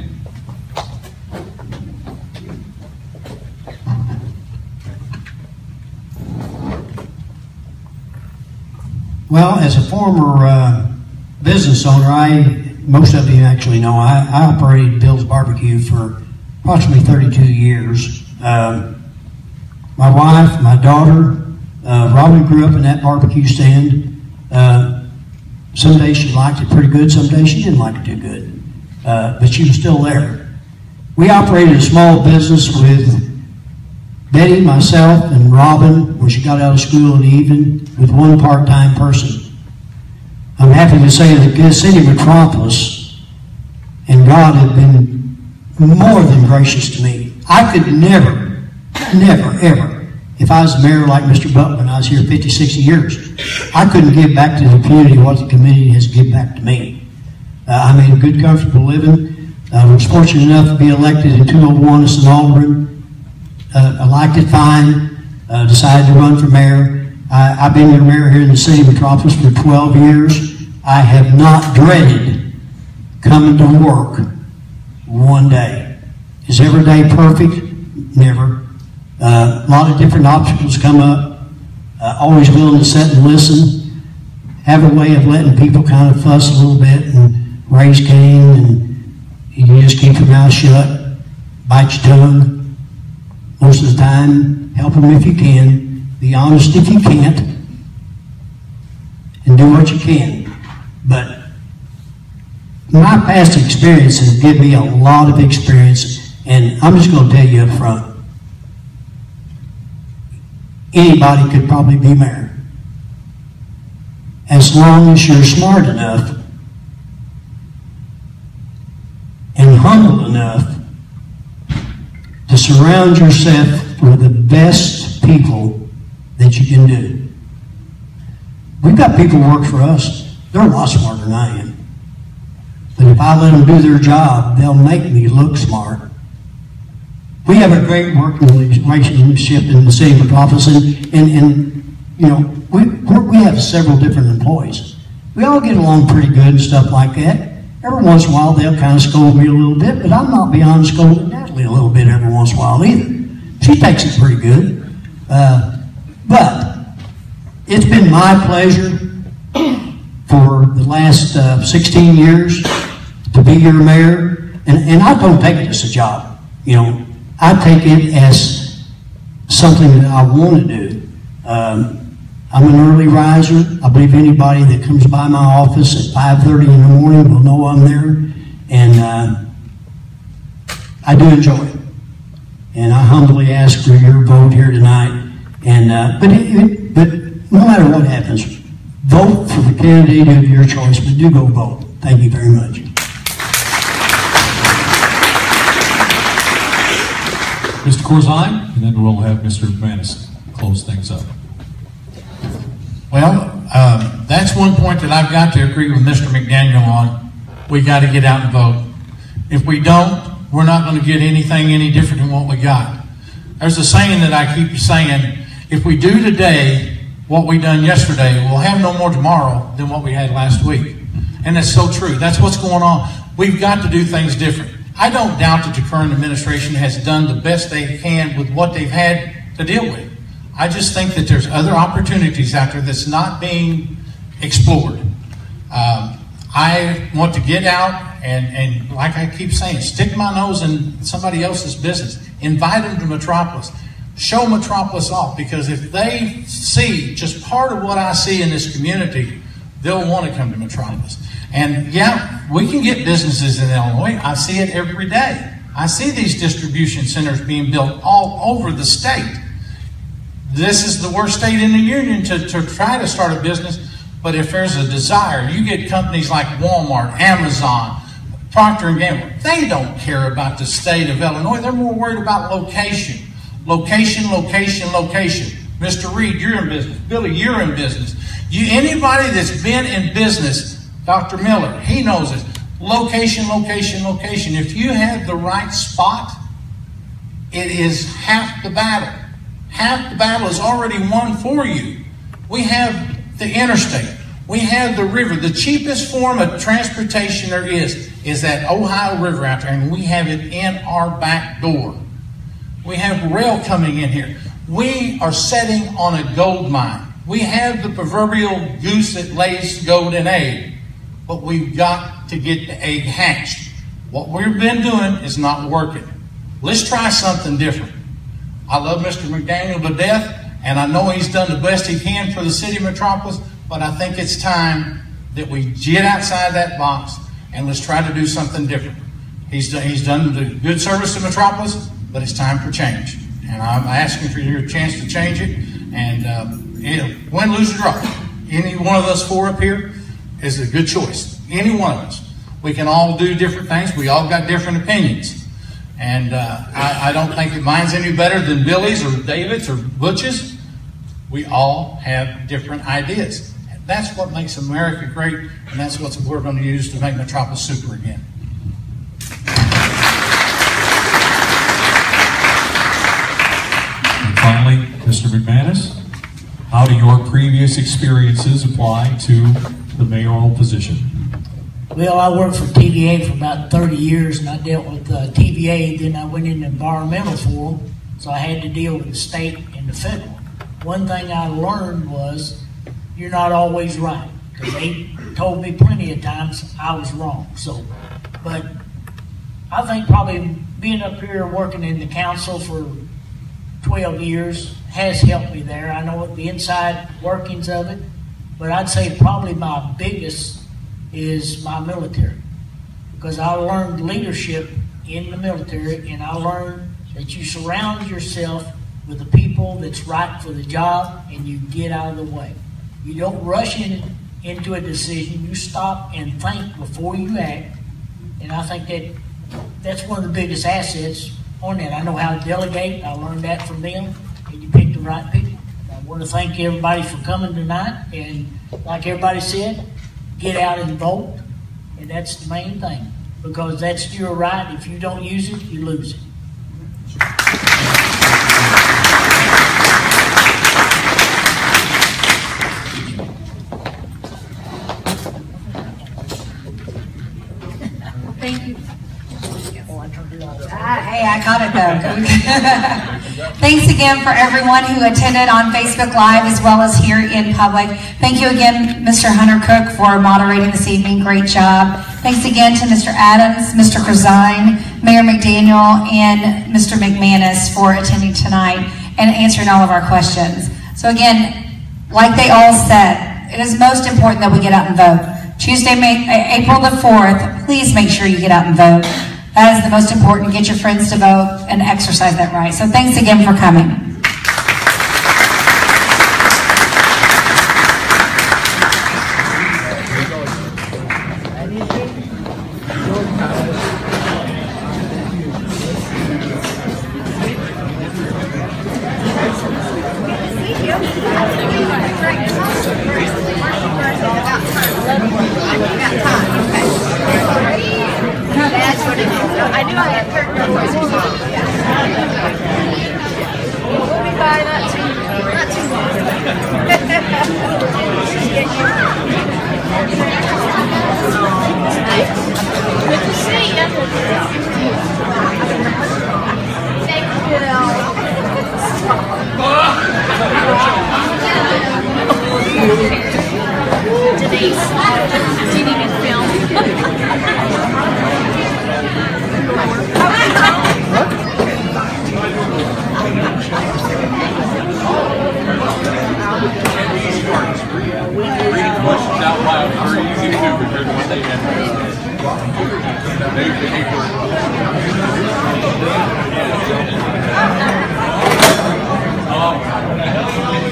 Well, as a former uh, business owner, I most of you actually know I, I operated Bill's Barbecue for approximately thirty-two years. Uh, my wife, my daughter, uh, Robin grew up in that barbecue stand. Uh, some days she liked it pretty good, some days she didn't like it too good, uh, but she was still there. We operated a small business with Betty, myself, and Robin when she got out of school in the evening, with one part-time person. I'm happy to say that the city of Metropolis and God have been more than gracious to me. I could never, never, ever, if I was the mayor like Mister Butch when I was here fifty, sixty years, I couldn't give back to the community what the community has given back to me. Uh, I made a good, comfortable living. I was fortunate enough to be elected in two oh one as an alderman. Uh, I liked it fine, uh, decided to run for mayor. I, I've been the mayor here in the city of Metropolis for twelve years. I have not dreaded coming to work one day. Is every day perfect? Never. Uh, a lot of different obstacles come up. Uh, always willing to sit and listen. Have a way of letting people kind of fuss a little bit and raise Cain, and you just keep your mouth shut, bite your tongue. Most of the time, help them if you can. Be honest if you can't. And do what you can. But my past experience has given me a lot of experience, and I'm just going to tell you up front. Anybody could probably be mayor. As long as you're smart enough and humble enough to surround yourself with the best people that you can do. We've got people who work for us. They're a lot smarter than I am. But if I let them do their job, they'll make me look smart. We have a great working relationship in the city of Metropolis, and, and, and you know, we, we have several different employees. We all get along pretty good and stuff like that. Every once in a while, they'll kind of scold me a little bit, but I'm not beyond scolding Natalie a little bit every once in a while either. She takes it pretty good. Uh, but it's been my pleasure for the last uh, sixteen years to be your mayor, and, and I don't take it as a job. You know, I take it as something that I want to do. Um, I'm an early riser. I believe anybody that comes by my office at five thirty in the morning will know I'm there, and uh, I do enjoy it. And I humbly ask for your vote here tonight. And uh, but it, it, but no matter what happens, vote for the candidate of your choice. But do go vote. Thank you very much.
Mister Corzine, and then we'll have Mister McManus close things up.
Well, um, that's one point that I've got to agree with Mister McDaniel on. We got to get out and vote. If we don't, we're not going to get anything any different than what we got. There's a saying that I keep saying, if we do today what we done yesterday, we'll have no more tomorrow than what we had last week. And that's so true. That's what's going on. We've got to do things different. I don't doubt that the current administration has done the best they can with what they've had to deal with. I just think that there's other opportunities out there that's not being explored. Um, I want to get out and, and, like I keep saying, stick my nose in somebody else's business. Invite them to Metropolis. Show Metropolis off, because if they see just part of what I see in this community, they'll want to come to Metropolis. And yeah, we can get businesses in Illinois. I see it every day. I see these distribution centers being built all over the state. This is the worst state in the union to, to try to start a business, but if there's a desire, you get companies like Walmart, Amazon, Procter and Gamble. They don't care about the state of Illinois. They're more worried about location. Location, location, location. Mister Reed, you're in business. Billy, you're in business. You, anybody that's been in business, Doctor Miller, he knows it. Location, location, location. If you have the right spot, it is half the battle. Half the battle is already won for you. We have the interstate. We have the river. The cheapest form of transportation there is is that Ohio River out there, and we have it in our back door. We have rail coming in here. We are sitting on a gold mine. We have the proverbial goose that lays golden egg, but we've got to get the egg hatched. What we've been doing is not working. Let's try something different. I love Mister McDaniel to death, and I know he's done the best he can for the city of Metropolis, but I think it's time that we get outside that box and let's try to do something different. He's done, he's done the good service to Metropolis, but it's time for change. And I'm asking for your chance to change it. And uh, you know, win, lose, or draw. Any one of us four up here is a good choice. Any one of us. We can all do different things. We all got different opinions. And uh, I, I don't think that mine's any better than Billy's or David's or Butch's. We all have different ideas. And that's what makes America great, and that's what we're going to use to make Metropolis super again.
And finally, Mister McManus, how do your previous experiences apply to the mayoral position?
Well, I worked for T V A for about thirty years, and I dealt with uh, T V A. Then I went into environmental for them, so I had to deal with the state and the federal. One thing I learned was you're not always right, because they told me plenty of times I was wrong. So, but I think probably being up here working in the council for twelve years has helped me there. I know the inside workings of it, but I'd say probably my biggest is my military, because I learned leadership in the military, and I learned that you surround yourself with the people that's right for the job, and you get out of the way. You don't rush in, into a decision. You stop and think before you act, and I think that that's one of the biggest assets on that. I know how to delegate. I learned that from them, and you pick the right people. I want to thank everybody for coming tonight, and like everybody said, get out and vote. And that's the main thing, because that's your right. If you don't use it, you lose it.
Thank you. Ah, hey, I caught it though. Thanks again for everyone who attended on Facebook Live as well as here in public. Thank you again, Mister Hunter Cook, for moderating this evening. Great job. Thanks again to Mister Adams, Mister Corzine, Mayor McDaniel, and Mister McManus for attending tonight and answering all of our questions. So again, like they all said, it is most important that we get out and vote. Tuesday, May, April the fourth, please make sure you get out and vote. That is the most important. Get your friends to vote and exercise that right. So thanks again for coming.
I knew I had heard your voice before. We'll be by not too, not too long. Good to see you. Thank you. Denise, do you need me to film?
Reading questions out loud is very easy to do compared to what they had. They paper. Um,